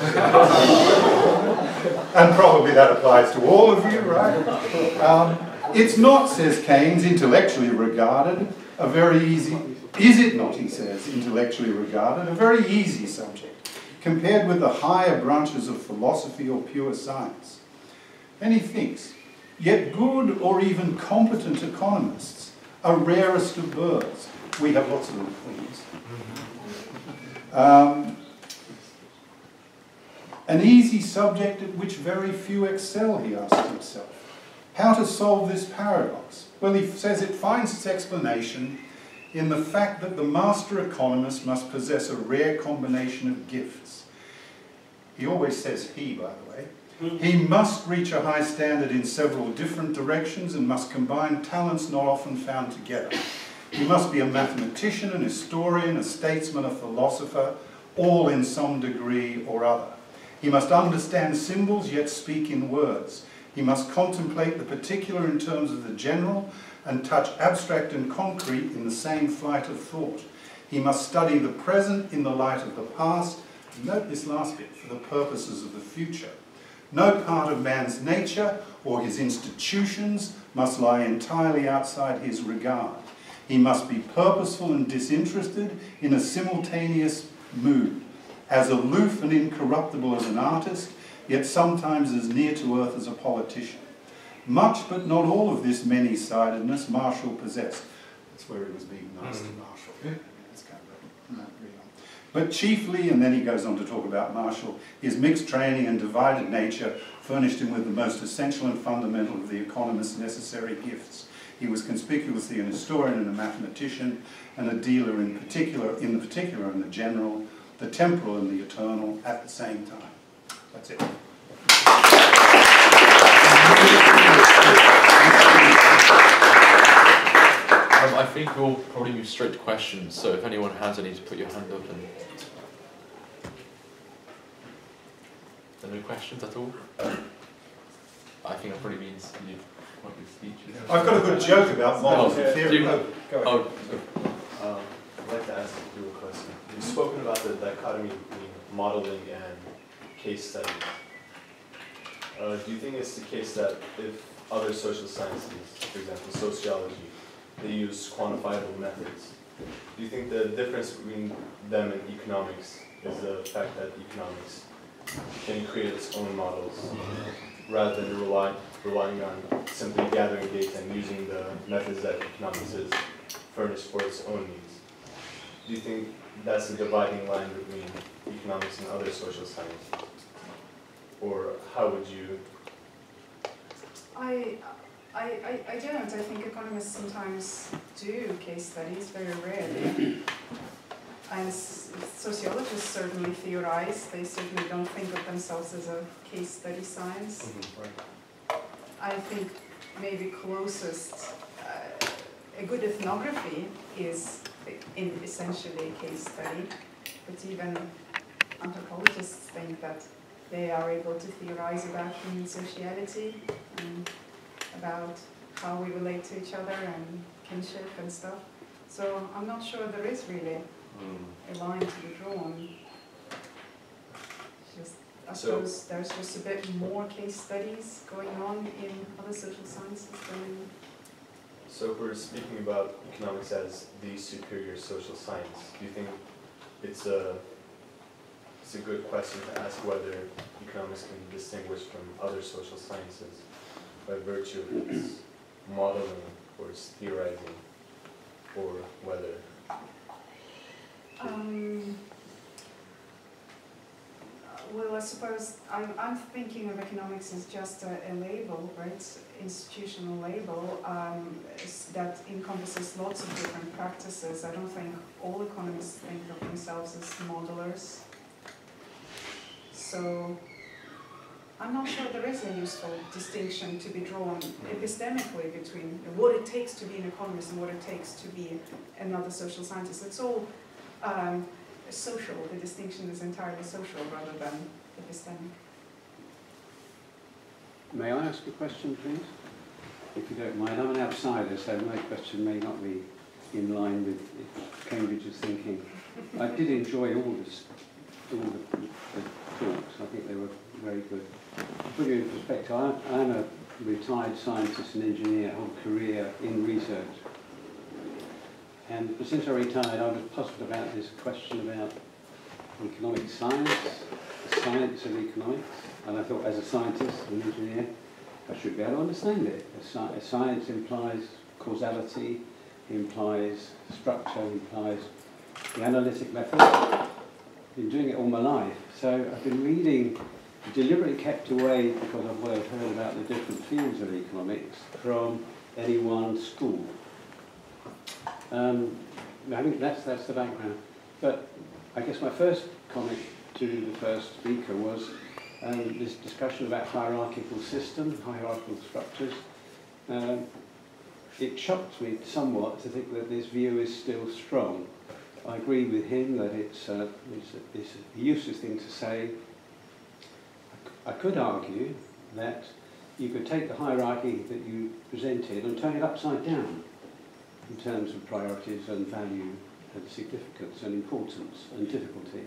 And probably that applies to all of you, right? It's not, says Keynes, intellectually regarded a very easy, is it not, he says, intellectually regarded a very easy subject, compared with the higher branches of philosophy or pure science. And he thinks, yet good or even competent economists are rarest of birds. We have lots of them, please. An easy subject at which very few excel, he asks himself. How to solve this paradox? Well, he says it finds its explanation in the fact that the master economist must possess a rare combination of gifts. He always says he, by the way. He must reach a high standard in several different directions and must combine talents not often found together. He must be a mathematician, an historian, a statesman, a philosopher, all in some degree or other. He must understand symbols yet speak in words. He must contemplate the particular in terms of the general and touch abstract and concrete in the same flight of thought. He must study the present in the light of the past. Note this last bit, for the purposes of the future. No part of man's nature or his institutions must lie entirely outside his regard. He must be purposeful and disinterested in a simultaneous mood, as aloof and incorruptible as an artist, yet sometimes as near to earth as a politician. Much, but not all of this many-sidedness Marshall possessed. That's where he was being nice to Marshall. It's kind of not real. But chiefly, and then he goes on to talk about Marshall, his mixed training and divided nature furnished him with the most essential and fundamental of the economist's necessary gifts. He was conspicuously an historian and a mathematician, and a dealer in the particular and the general, the temporal and the eternal at the same time. That's it. I think we'll probably move straight to questions, so if anyone has any, to put your hand up. And are there no questions at all? I think that probably means you've got your speeches. I've got a good joke about models of theory. Go ahead. I'd like to ask you a question. You've spoken about the dichotomy between modeling and case studies. Do you think it's the case that if other social sciences, for example sociology, they use quantifiable methods, do you think the difference between them and economics is the fact that economics can create its own models rather than relying on simply gathering data and using the methods that economics is furnished for its own needs? Do you think that's the dividing line between economics and other social sciences? Or how would you? I don't. I think economists sometimes do case studies, very rarely. And sociologists certainly theorize. They certainly don't think of themselves as a case study science. Right. I think maybe closest, a good ethnography is essentially a case study. But even anthropologists think that they are able to theorize about human sociality and about how we relate to each other and kinship and stuff. So I'm not sure there is really a line to be drawn. I suppose there's just a bit more case studies going on in other social sciences than... So if we're speaking about economics as the superior social science, do you think it's a good question to ask whether economics can be distinguished from other social sciences by virtue of its modeling or its theorizing, or whether? Well, I suppose I'm thinking of economics as just a label, right? Institutional label that encompasses lots of different practices. I don't think all economists think of themselves as modelers. So I'm not sure there is a useful distinction to be drawn epistemically between what it takes to be an economist and what it takes to be another social scientist. It's all social. The distinction is entirely social rather than epistemic. May I ask a question, please? If you don't mind. I'm an outsider, so my question may not be in line with Cambridge's thinking. I did enjoy all the talks. I think they were very good. To put you in perspective, I'm a retired scientist and engineer, whole career in research. And since I retired, I was puzzled about this question about economic science, the science of economics. And I thought, as a scientist and engineer, I should be able to understand it. Science implies causality, implies structure, implies the analytic method. I've been doing it all my life. So I've been reading, deliberately kept away because of what I've heard about the different fields of economics from any one school. I think that's the background. But I guess my first comment to the first speaker was this discussion about hierarchical systems, hierarchical structures. It shocks me somewhat to think that this view is still strong. I agree with him that it's a useless thing to say. I could argue that you could take the hierarchy that you presented and turn it upside down in terms of priorities and value and significance and importance and difficulty.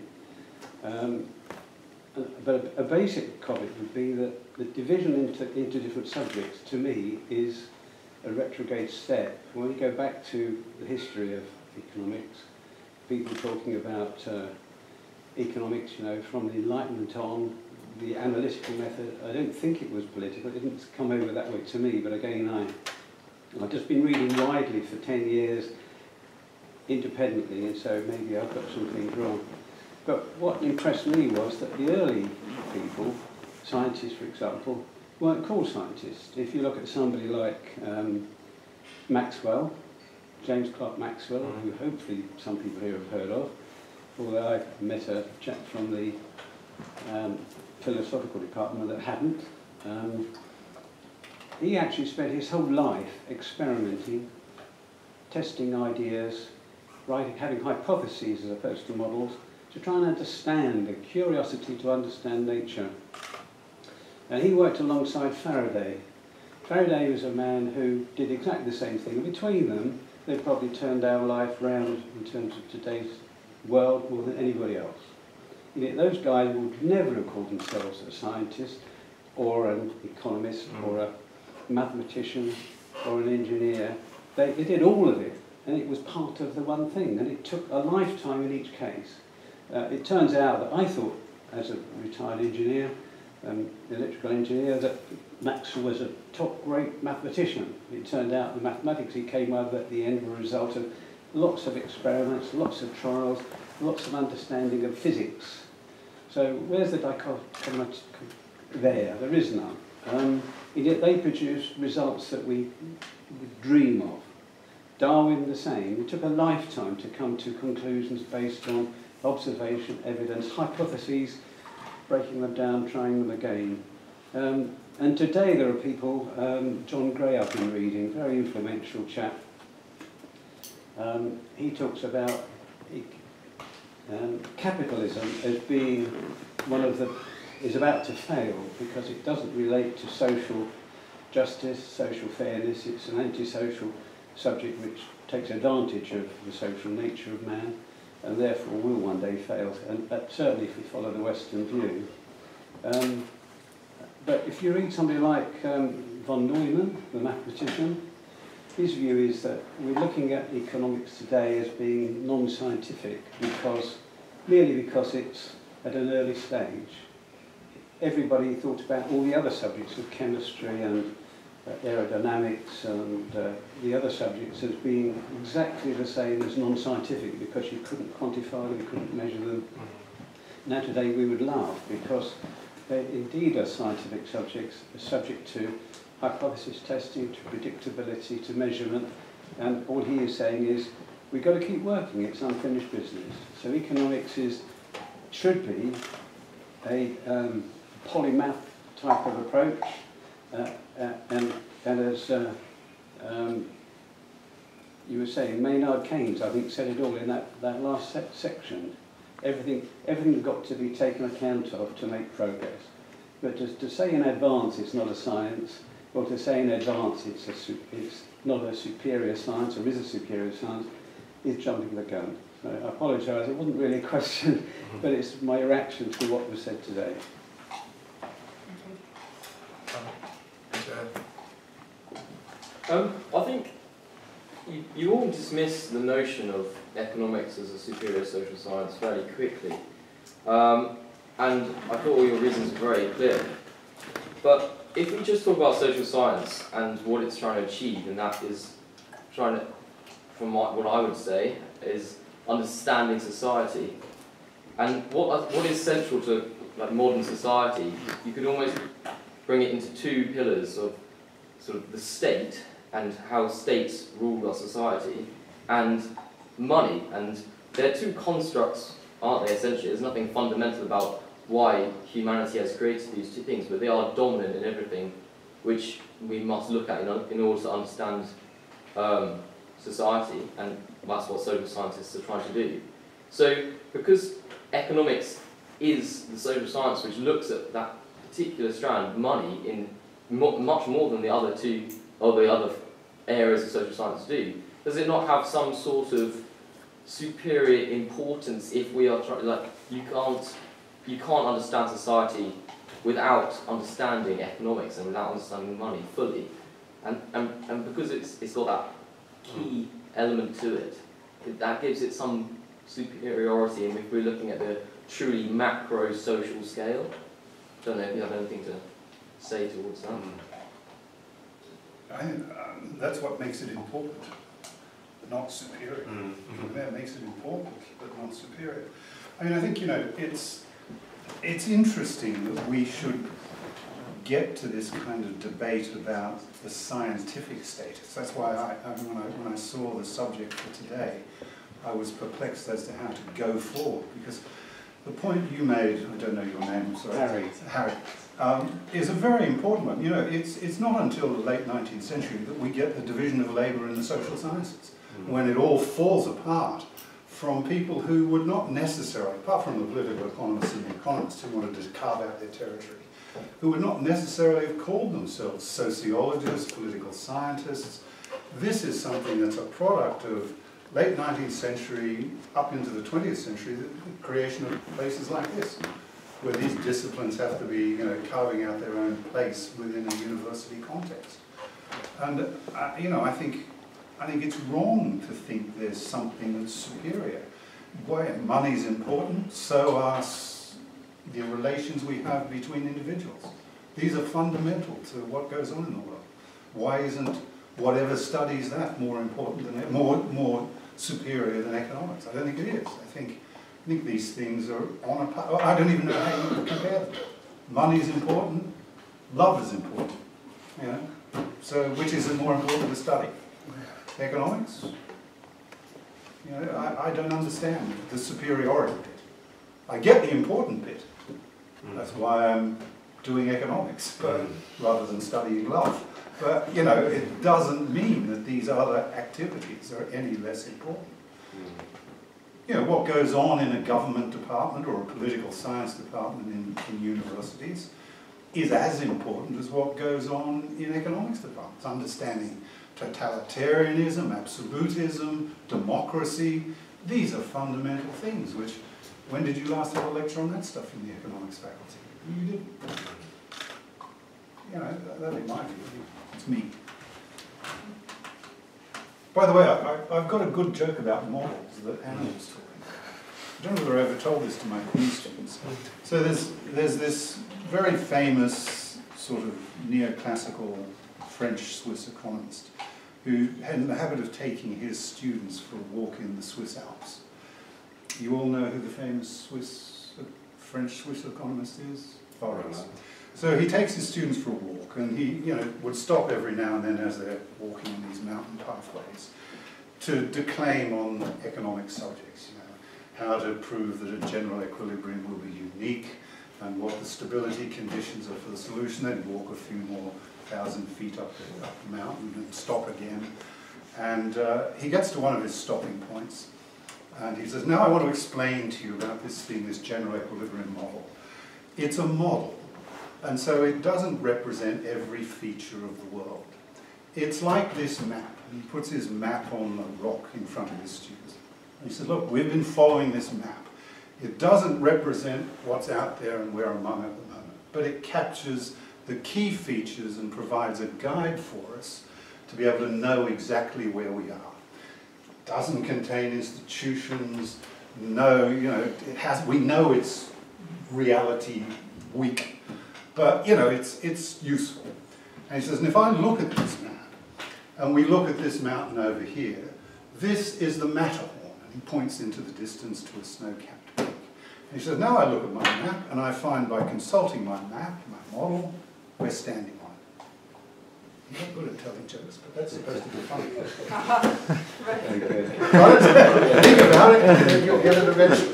But a basic comment would be that the division into different subjects, to me, is a retrograde step. When we go back to the history of economics, people talking about economics, you know, from the Enlightenment on, the analytical method, I don't think it was political. It didn't come over that way to me, but again, I've just been reading widely for 10 years independently, and so maybe I've got some things wrong. But what impressed me was that the early people, scientists for example, weren't called scientists. If you look at somebody like Maxwell, James Clerk Maxwell, who hopefully some people here have heard of, although I've met a chap from the philosophical department that hadn't. He actually spent his whole life experimenting, testing ideas, having hypotheses as opposed to models, to try and understand, a curiosity to understand nature. And he worked alongside Faraday. Faraday was a man who did exactly the same thing. And between them, they probably turned our life round in terms of today's world more than anybody else. Yet those guys would never have called themselves a scientist or an economist or a mathematician or an engineer. They did all of it, and it was part of the one thing, and it took a lifetime in each case. It turns out that I thought, as a retired engineer, electrical engineer, that Maxwell was a top-rate mathematician. It turned out the mathematics he came up with at the end were a result of lots of experiments, lots of trials, lots of understanding of physics. So where's the dichotomy there? There is none. Yet they produced results that we dream of. Darwin the same. It took a lifetime to come to conclusions based on observation, evidence, hypotheses, breaking them down, trying them again. And today there are people, John Gray I've been reading, very influential chap. He talks about capitalism as being is about to fail because it doesn't relate to social justice, social fairness. It's an antisocial subject which takes advantage of the social nature of man and therefore will one day fail, and certainly if we follow the Western view. But if you read somebody like von Neumann, the mathematician, his view is that we're looking at economics today as being non-scientific merely because it's at an early stage. Everybody thought about all the other subjects of chemistry and aerodynamics and the other subjects as being exactly the same as non-scientific because you couldn't quantify them, you couldn't measure them. now today we would laugh, because they indeed are scientific subjects, subject to hypothesis testing, to predictability, to measurement, and all he is saying is we've got to keep working, it's unfinished business. So economics should be a polymath type of approach, and as you were saying, Maynard Keynes, I think, said it all in that last section. Everything's got to be taken account of to make progress. But to say in advance it's not a science, or to say in advance it's not a superior science, or is a superior science, is jumping the gun. So I apologise, it wasn't really a question, but it's my reaction to what was said today. I think you all dismiss the notion of economics as a superior social science fairly quickly. And I thought all your reasons were very clear. But if we just talk about social science and what it's trying to achieve, and that is trying to, from what I would say, is understanding society. And what is central to like modern society, you could almost bring it into two pillars of sort of the state and how states rule our society, and money. And they're two constructs, aren't they, essentially? There's nothing fundamental about why humanity has created these two things, but they are dominant in everything, which we must look at in order to understand society, and that's what social scientists are trying to do. So, because economics is the social science which looks at that particular strand, money, in much more than the other two, or the other areas of social science do, does it not have some sort of superior importance if we are trying, like, you can't understand society without understanding economics and without understanding money fully, and because it's got that key element to it, that gives it some superiority. And if we're looking at the truly macro social scale, I don't know if you have anything to say towards that. I think that's what makes it important, not superior. That makes it important, but not superior. I mean, I think, you know, it's interesting that we should get to this kind of debate about the scientific status. That's why when I saw the subject for today, I was perplexed as to how to go forward, because the point you made, I don't know your name, sorry. Harry, is a very important one. You know, it's not until the late 19th century that we get the division of labour in the social sciences, when it all falls apart from people who would not necessarily, apart from the political economists and the economists who wanted to carve out their territory, who would not necessarily have called themselves sociologists, political scientists. This is something that's a product of late 19th century up into the 20th century, the creation of places like this, where these disciplines have to be, you know, carving out their own place within a university context. And you know, I think it's wrong to think there's something that's superior. Boy, money's important, so are the relations we have between individuals. These are fundamental to what goes on in the world. Why isn't whatever studies that more important than more superior than economics? I don't think it is. I think these things are on a par. I don't even know how you compare them. Money is important, love is important. You know? So which is more important to study? Economics? You know, I don't understand the superiority bit. I get the important bit. That's why I'm doing economics, but rather than studying love. But you know, it doesn't mean that these other activities are any less important. You know, what goes on in a government department or a political science department in universities is as important as what goes on in economics departments. Understanding totalitarianism, absolutism, democracy, these are fundamental things which, when did you last have a lecture on that stuff in the economics faculty? You didn't. You know, that'd be my view. It's me. By the way, I've got a good joke about models that Anna was talking about. I don't know whether I ever told this to my PE students. So there's this very famous sort of neoclassical French-Swiss economist who had the habit of taking his students for a walk in the Swiss Alps. You all know who the famous Swiss French Swiss economist is? Forest. So he takes his students for a walk, and he, would stop every now and then as they're walking in these mountain pathways to declaim on economic subjects. How to prove that a general equilibrium will be unique, and what the stability conditions are for the solution. Then walk a few more 1,000 feet up the mountain and stop again. And he gets to one of his stopping points, and he says, now I want to explain to you about this thing, this general equilibrium model. It's a model, and so it doesn't represent every feature of the world. It's like this map. And he puts his map on the rock in front of his students. And he says, look, we've been following this map. It doesn't represent what's out there and we're among at the moment, but it captures the key features and provides a guide for us to be able to know exactly where we are. It doesn't contain institutions. No, we know it's reality weak, but it's useful. And he says, and if I look at this map, and we look at this mountain over here, this is the Matterhorn. And he points into the distance to a snow-capped peak. And he says, now I look at my map, and I find by consulting my map, my model, we're standing on it. I'm not good at telling jokes, but that's supposed to be funny. Very good. Think about it, and then you'll get it eventually.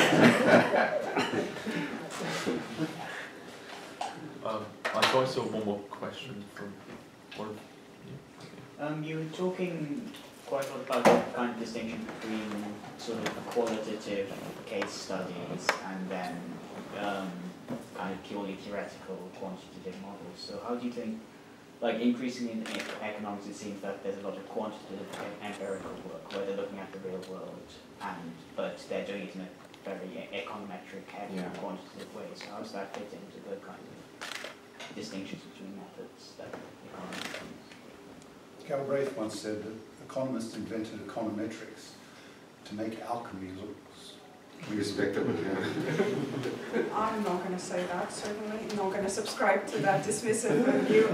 I thought I saw one more question from one of you. You were talking quite a lot about the kind of distinction between sort of qualitative case studies and then kind of purely theoretical quantitative models. So how do you think, like increasingly in economics, it seems that there's a lot of quantitative empirical work where they're looking at the real world, but they're doing it in a very econometric, heavy, quantitative way. So how does that fit into the kind of distinctions between methods that economists use? Galbraith once said that economists invented econometrics to make alchemy look respectable. I'm not going to say that, certainly. I'm not going to subscribe to that dismissive view.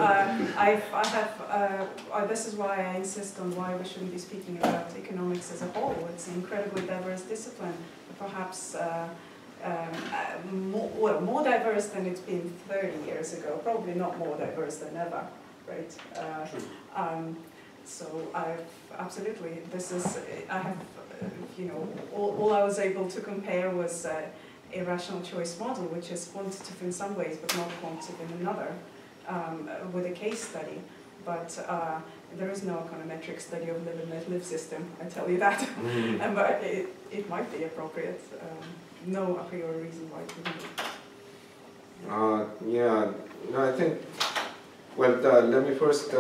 This is why I insist on why we shouldn't be speaking about economics as a whole. It's an incredibly diverse discipline, perhaps more diverse than it's been 30 years ago, probably not more diverse than ever, right? So absolutely, all I was able to compare was a rational choice model, which is quantitative in some ways, but not quantitative in another, with a case study. But there is no econometric study of live system, I tell you that. But it might be appropriate. No a priori reason why it wouldn't be. I think, well, let me first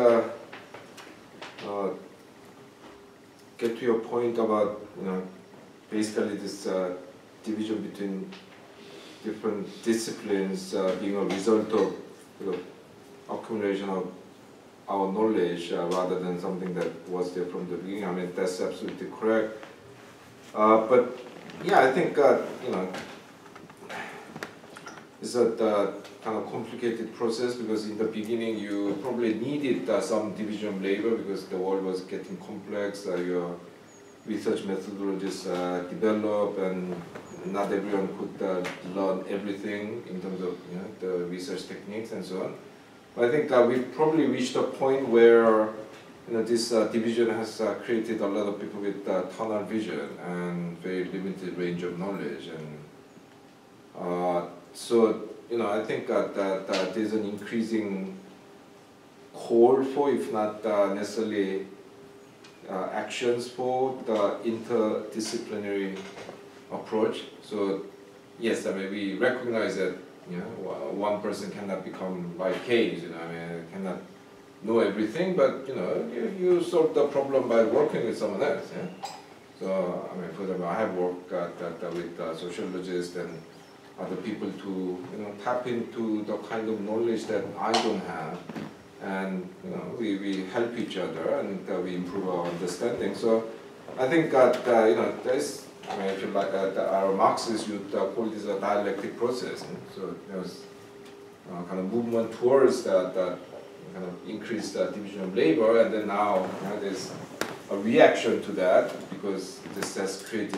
get to your point about, basically this division between different disciplines being a result of accumulation of our knowledge rather than something that was there from the beginning. I mean, that's absolutely correct. But yeah, I think, it's a kind of complicated process because in the beginning you probably needed some division of labor because the world was getting complex, your research methodologies develop, and not everyone could learn everything in terms of the research techniques and so on. But I think we've probably reached a point where this division has created a lot of people with tunnel vision and very limited range of knowledge, and so I think that there's an increasing call for, if not necessarily actions for, the interdisciplinary approach. So yes, I mean, we recognize that one person cannot become like Case, cannot know everything, but you solve the problem by working with someone else. Yeah? So I mean, for example, I have worked with sociologists and other people to tap into the kind of knowledge that I don't have, and we help each other and we improve our understanding. So I think that there's, I mean, if you like, our Marxists would call this a dialectic process. So there was kind of movement towards that kind of increased division of labor, and then now there's a reaction to that because this has created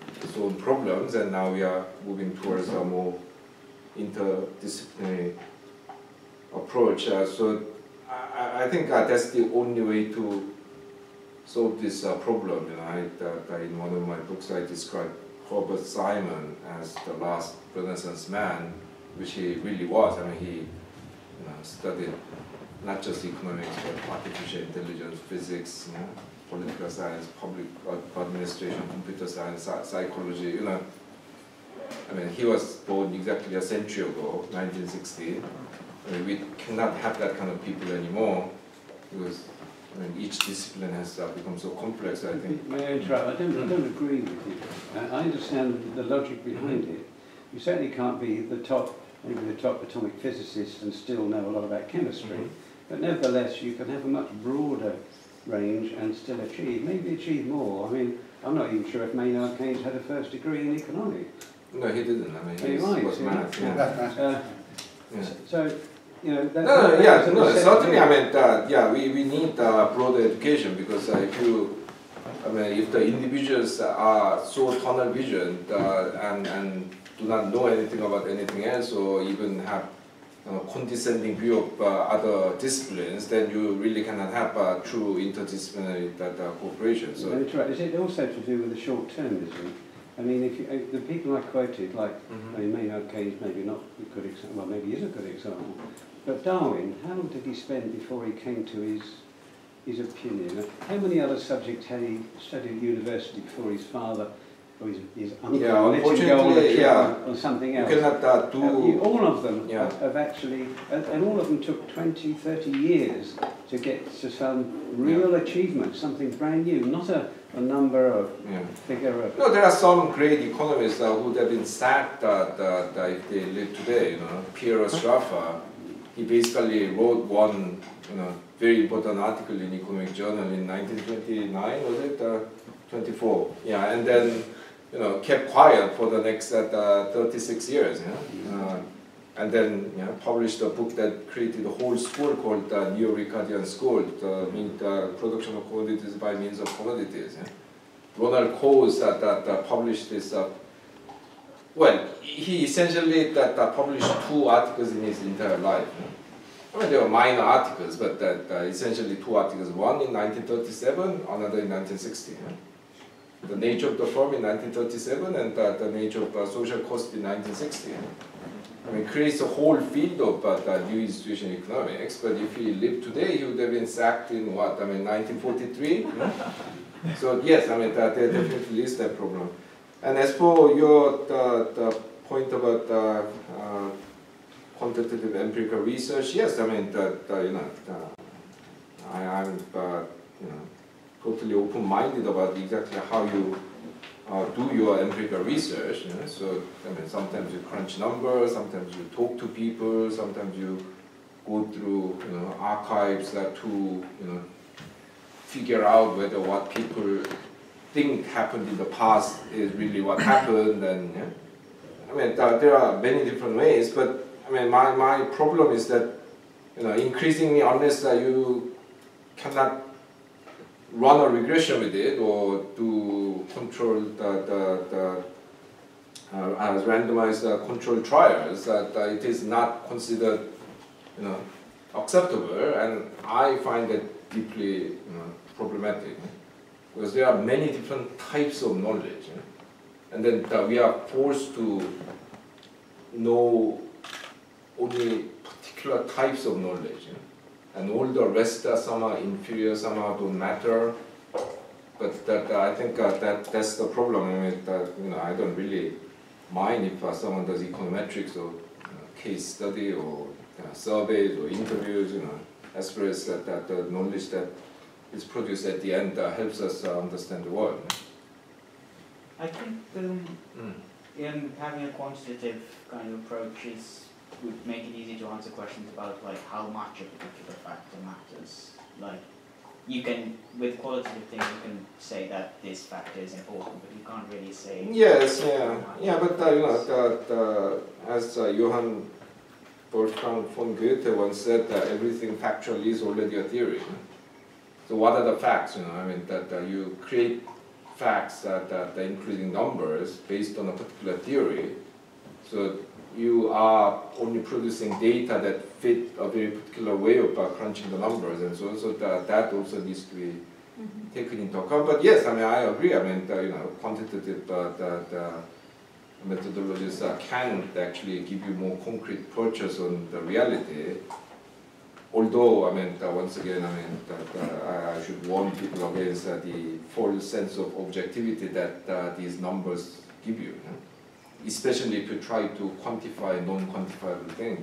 its own problems, and now we are moving towards a more interdisciplinary approach. So I think that's the only way to solve this problem. You know, in one of my books I described Herbert Simon as the last Renaissance man, which he really was. I mean, he studied not just economics, but artificial intelligence, physics, political science, public administration, computer science, psychology. You know, I mean, he was born exactly a century ago, 1960. I mean, we cannot have that kind of people anymore because I mean, each discipline has become so complex. I think. May I interrupt? I don't agree with you. I understand the logic behind it. You certainly can't be the top, maybe the top atomic physicist and still know a lot about chemistry. But nevertheless, you can have a much broader range and still maybe achieve more. I mean, I'm not even sure if Maynard Keynes had a first degree in economics. No, he didn't. I mean, he was math. So, you know, certainly. I mean, we need broader education because if the individuals are so tunnel visioned and do not know anything about anything else, or even have condescending view of other disciplines, then you really cannot have true interdisciplinary cooperation. So, is it also to do with the short-termism? I mean, if the people I quoted, like I mean, Maynard Keynes, maybe not a good example, well, maybe he is a good example, but Darwin, how long did he spend before he came to his opinion? How many other subjects had he studied at university before his father or his uncle let him go on a trip or something else? You cannot do... all of them have actually, and all of them took 20, 30 years to get to some real achievement, something brand new, not a number of figure of... No, there are some great economists who would have been sacked if they lived today. You know, Pierre Sraffa, he basically wrote one very important article in Economic Journal in 1929, was it? 24. Yeah, and then kept quiet for the next 36 years. And then published a book that created a whole school called the Neo-Ricardian School, the production of commodities by means of commodities. Ronald Coase published this. Well, he essentially published 2 articles in his entire life. I mean, they were minor articles, but essentially 2 articles. One in 1937, another in 1960. The nature of the firm in 1937 and the nature of social cost in 1960. I mean, creates a whole field of new institution economics, but if he lived today, he would have been sacked in what? I mean, 1943? So yes, I mean, there definitely is that problem. And as for your the point about quantitative empirical research, yes, I mean, I'm totally open-minded about exactly how you do your empirical research. So I mean, sometimes you crunch numbers, sometimes you talk to people, sometimes you go through archives to figure out whether what people think happened in the past is really what happened. And I mean, there are many different ways, but I mean, my problem is that increasingly, unless you cannot run a regression with it or to control the randomized control trials, that it is not considered acceptable, and I find that deeply problematic because there are many different types of knowledge, and then we are forced to know only particular types of knowledge. And all the rest, some are inferior, some don't matter. But I think that's the problem. I mean, I don't really mind if someone does econometrics or case study or surveys or interviews. As far as that the knowledge that is produced at the end helps us understand the world. I think in having a quantitative kind of approach would make it easy to answer questions about how much a particular factor matters. Like you can, with qualitative things, you can say that this factor is important, but you can't really say. Yes, yeah, but as Johann Wolfgang von Goethe once said, everything factual is already a theory. So what are the facts? I mean, that you create facts that including numbers based on a particular theory. So you are only producing data that fit a very particular way of crunching the numbers, and so that also needs to be taken into account. But yes, I mean, I agree. I mean, quantitative methodologies can actually give you more concrete pictures on the reality. Although, I mean, once again, I mean, I should warn people against the false sense of objectivity that these numbers give you. Especially if you try to quantify non-quantifiable things.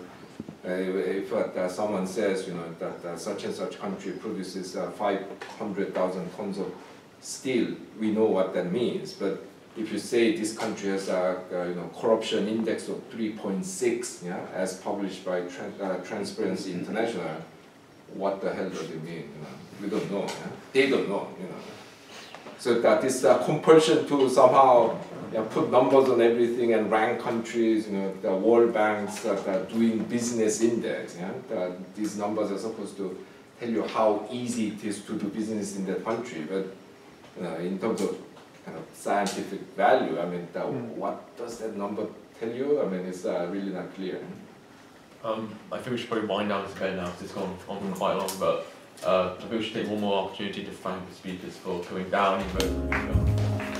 If someone says, that such and such country produces 500,000 tons of steel, we know what that means. But if you say this country has a corruption index of 3.6, as published by Transparency International, what the hell does it mean? We don't know. They don't know. So that this compulsion to somehow put numbers on everything and rank countries, the World Bank's doing business index. These numbers are supposed to tell you how easy it is to do business in that country, but in terms of kind of scientific value, I mean, what does that number tell you? I mean, it's really not clear. I think we should probably wind down this bit now because it's gone on quite long, but I think we should take one more opportunity to thank the speakers for coming down.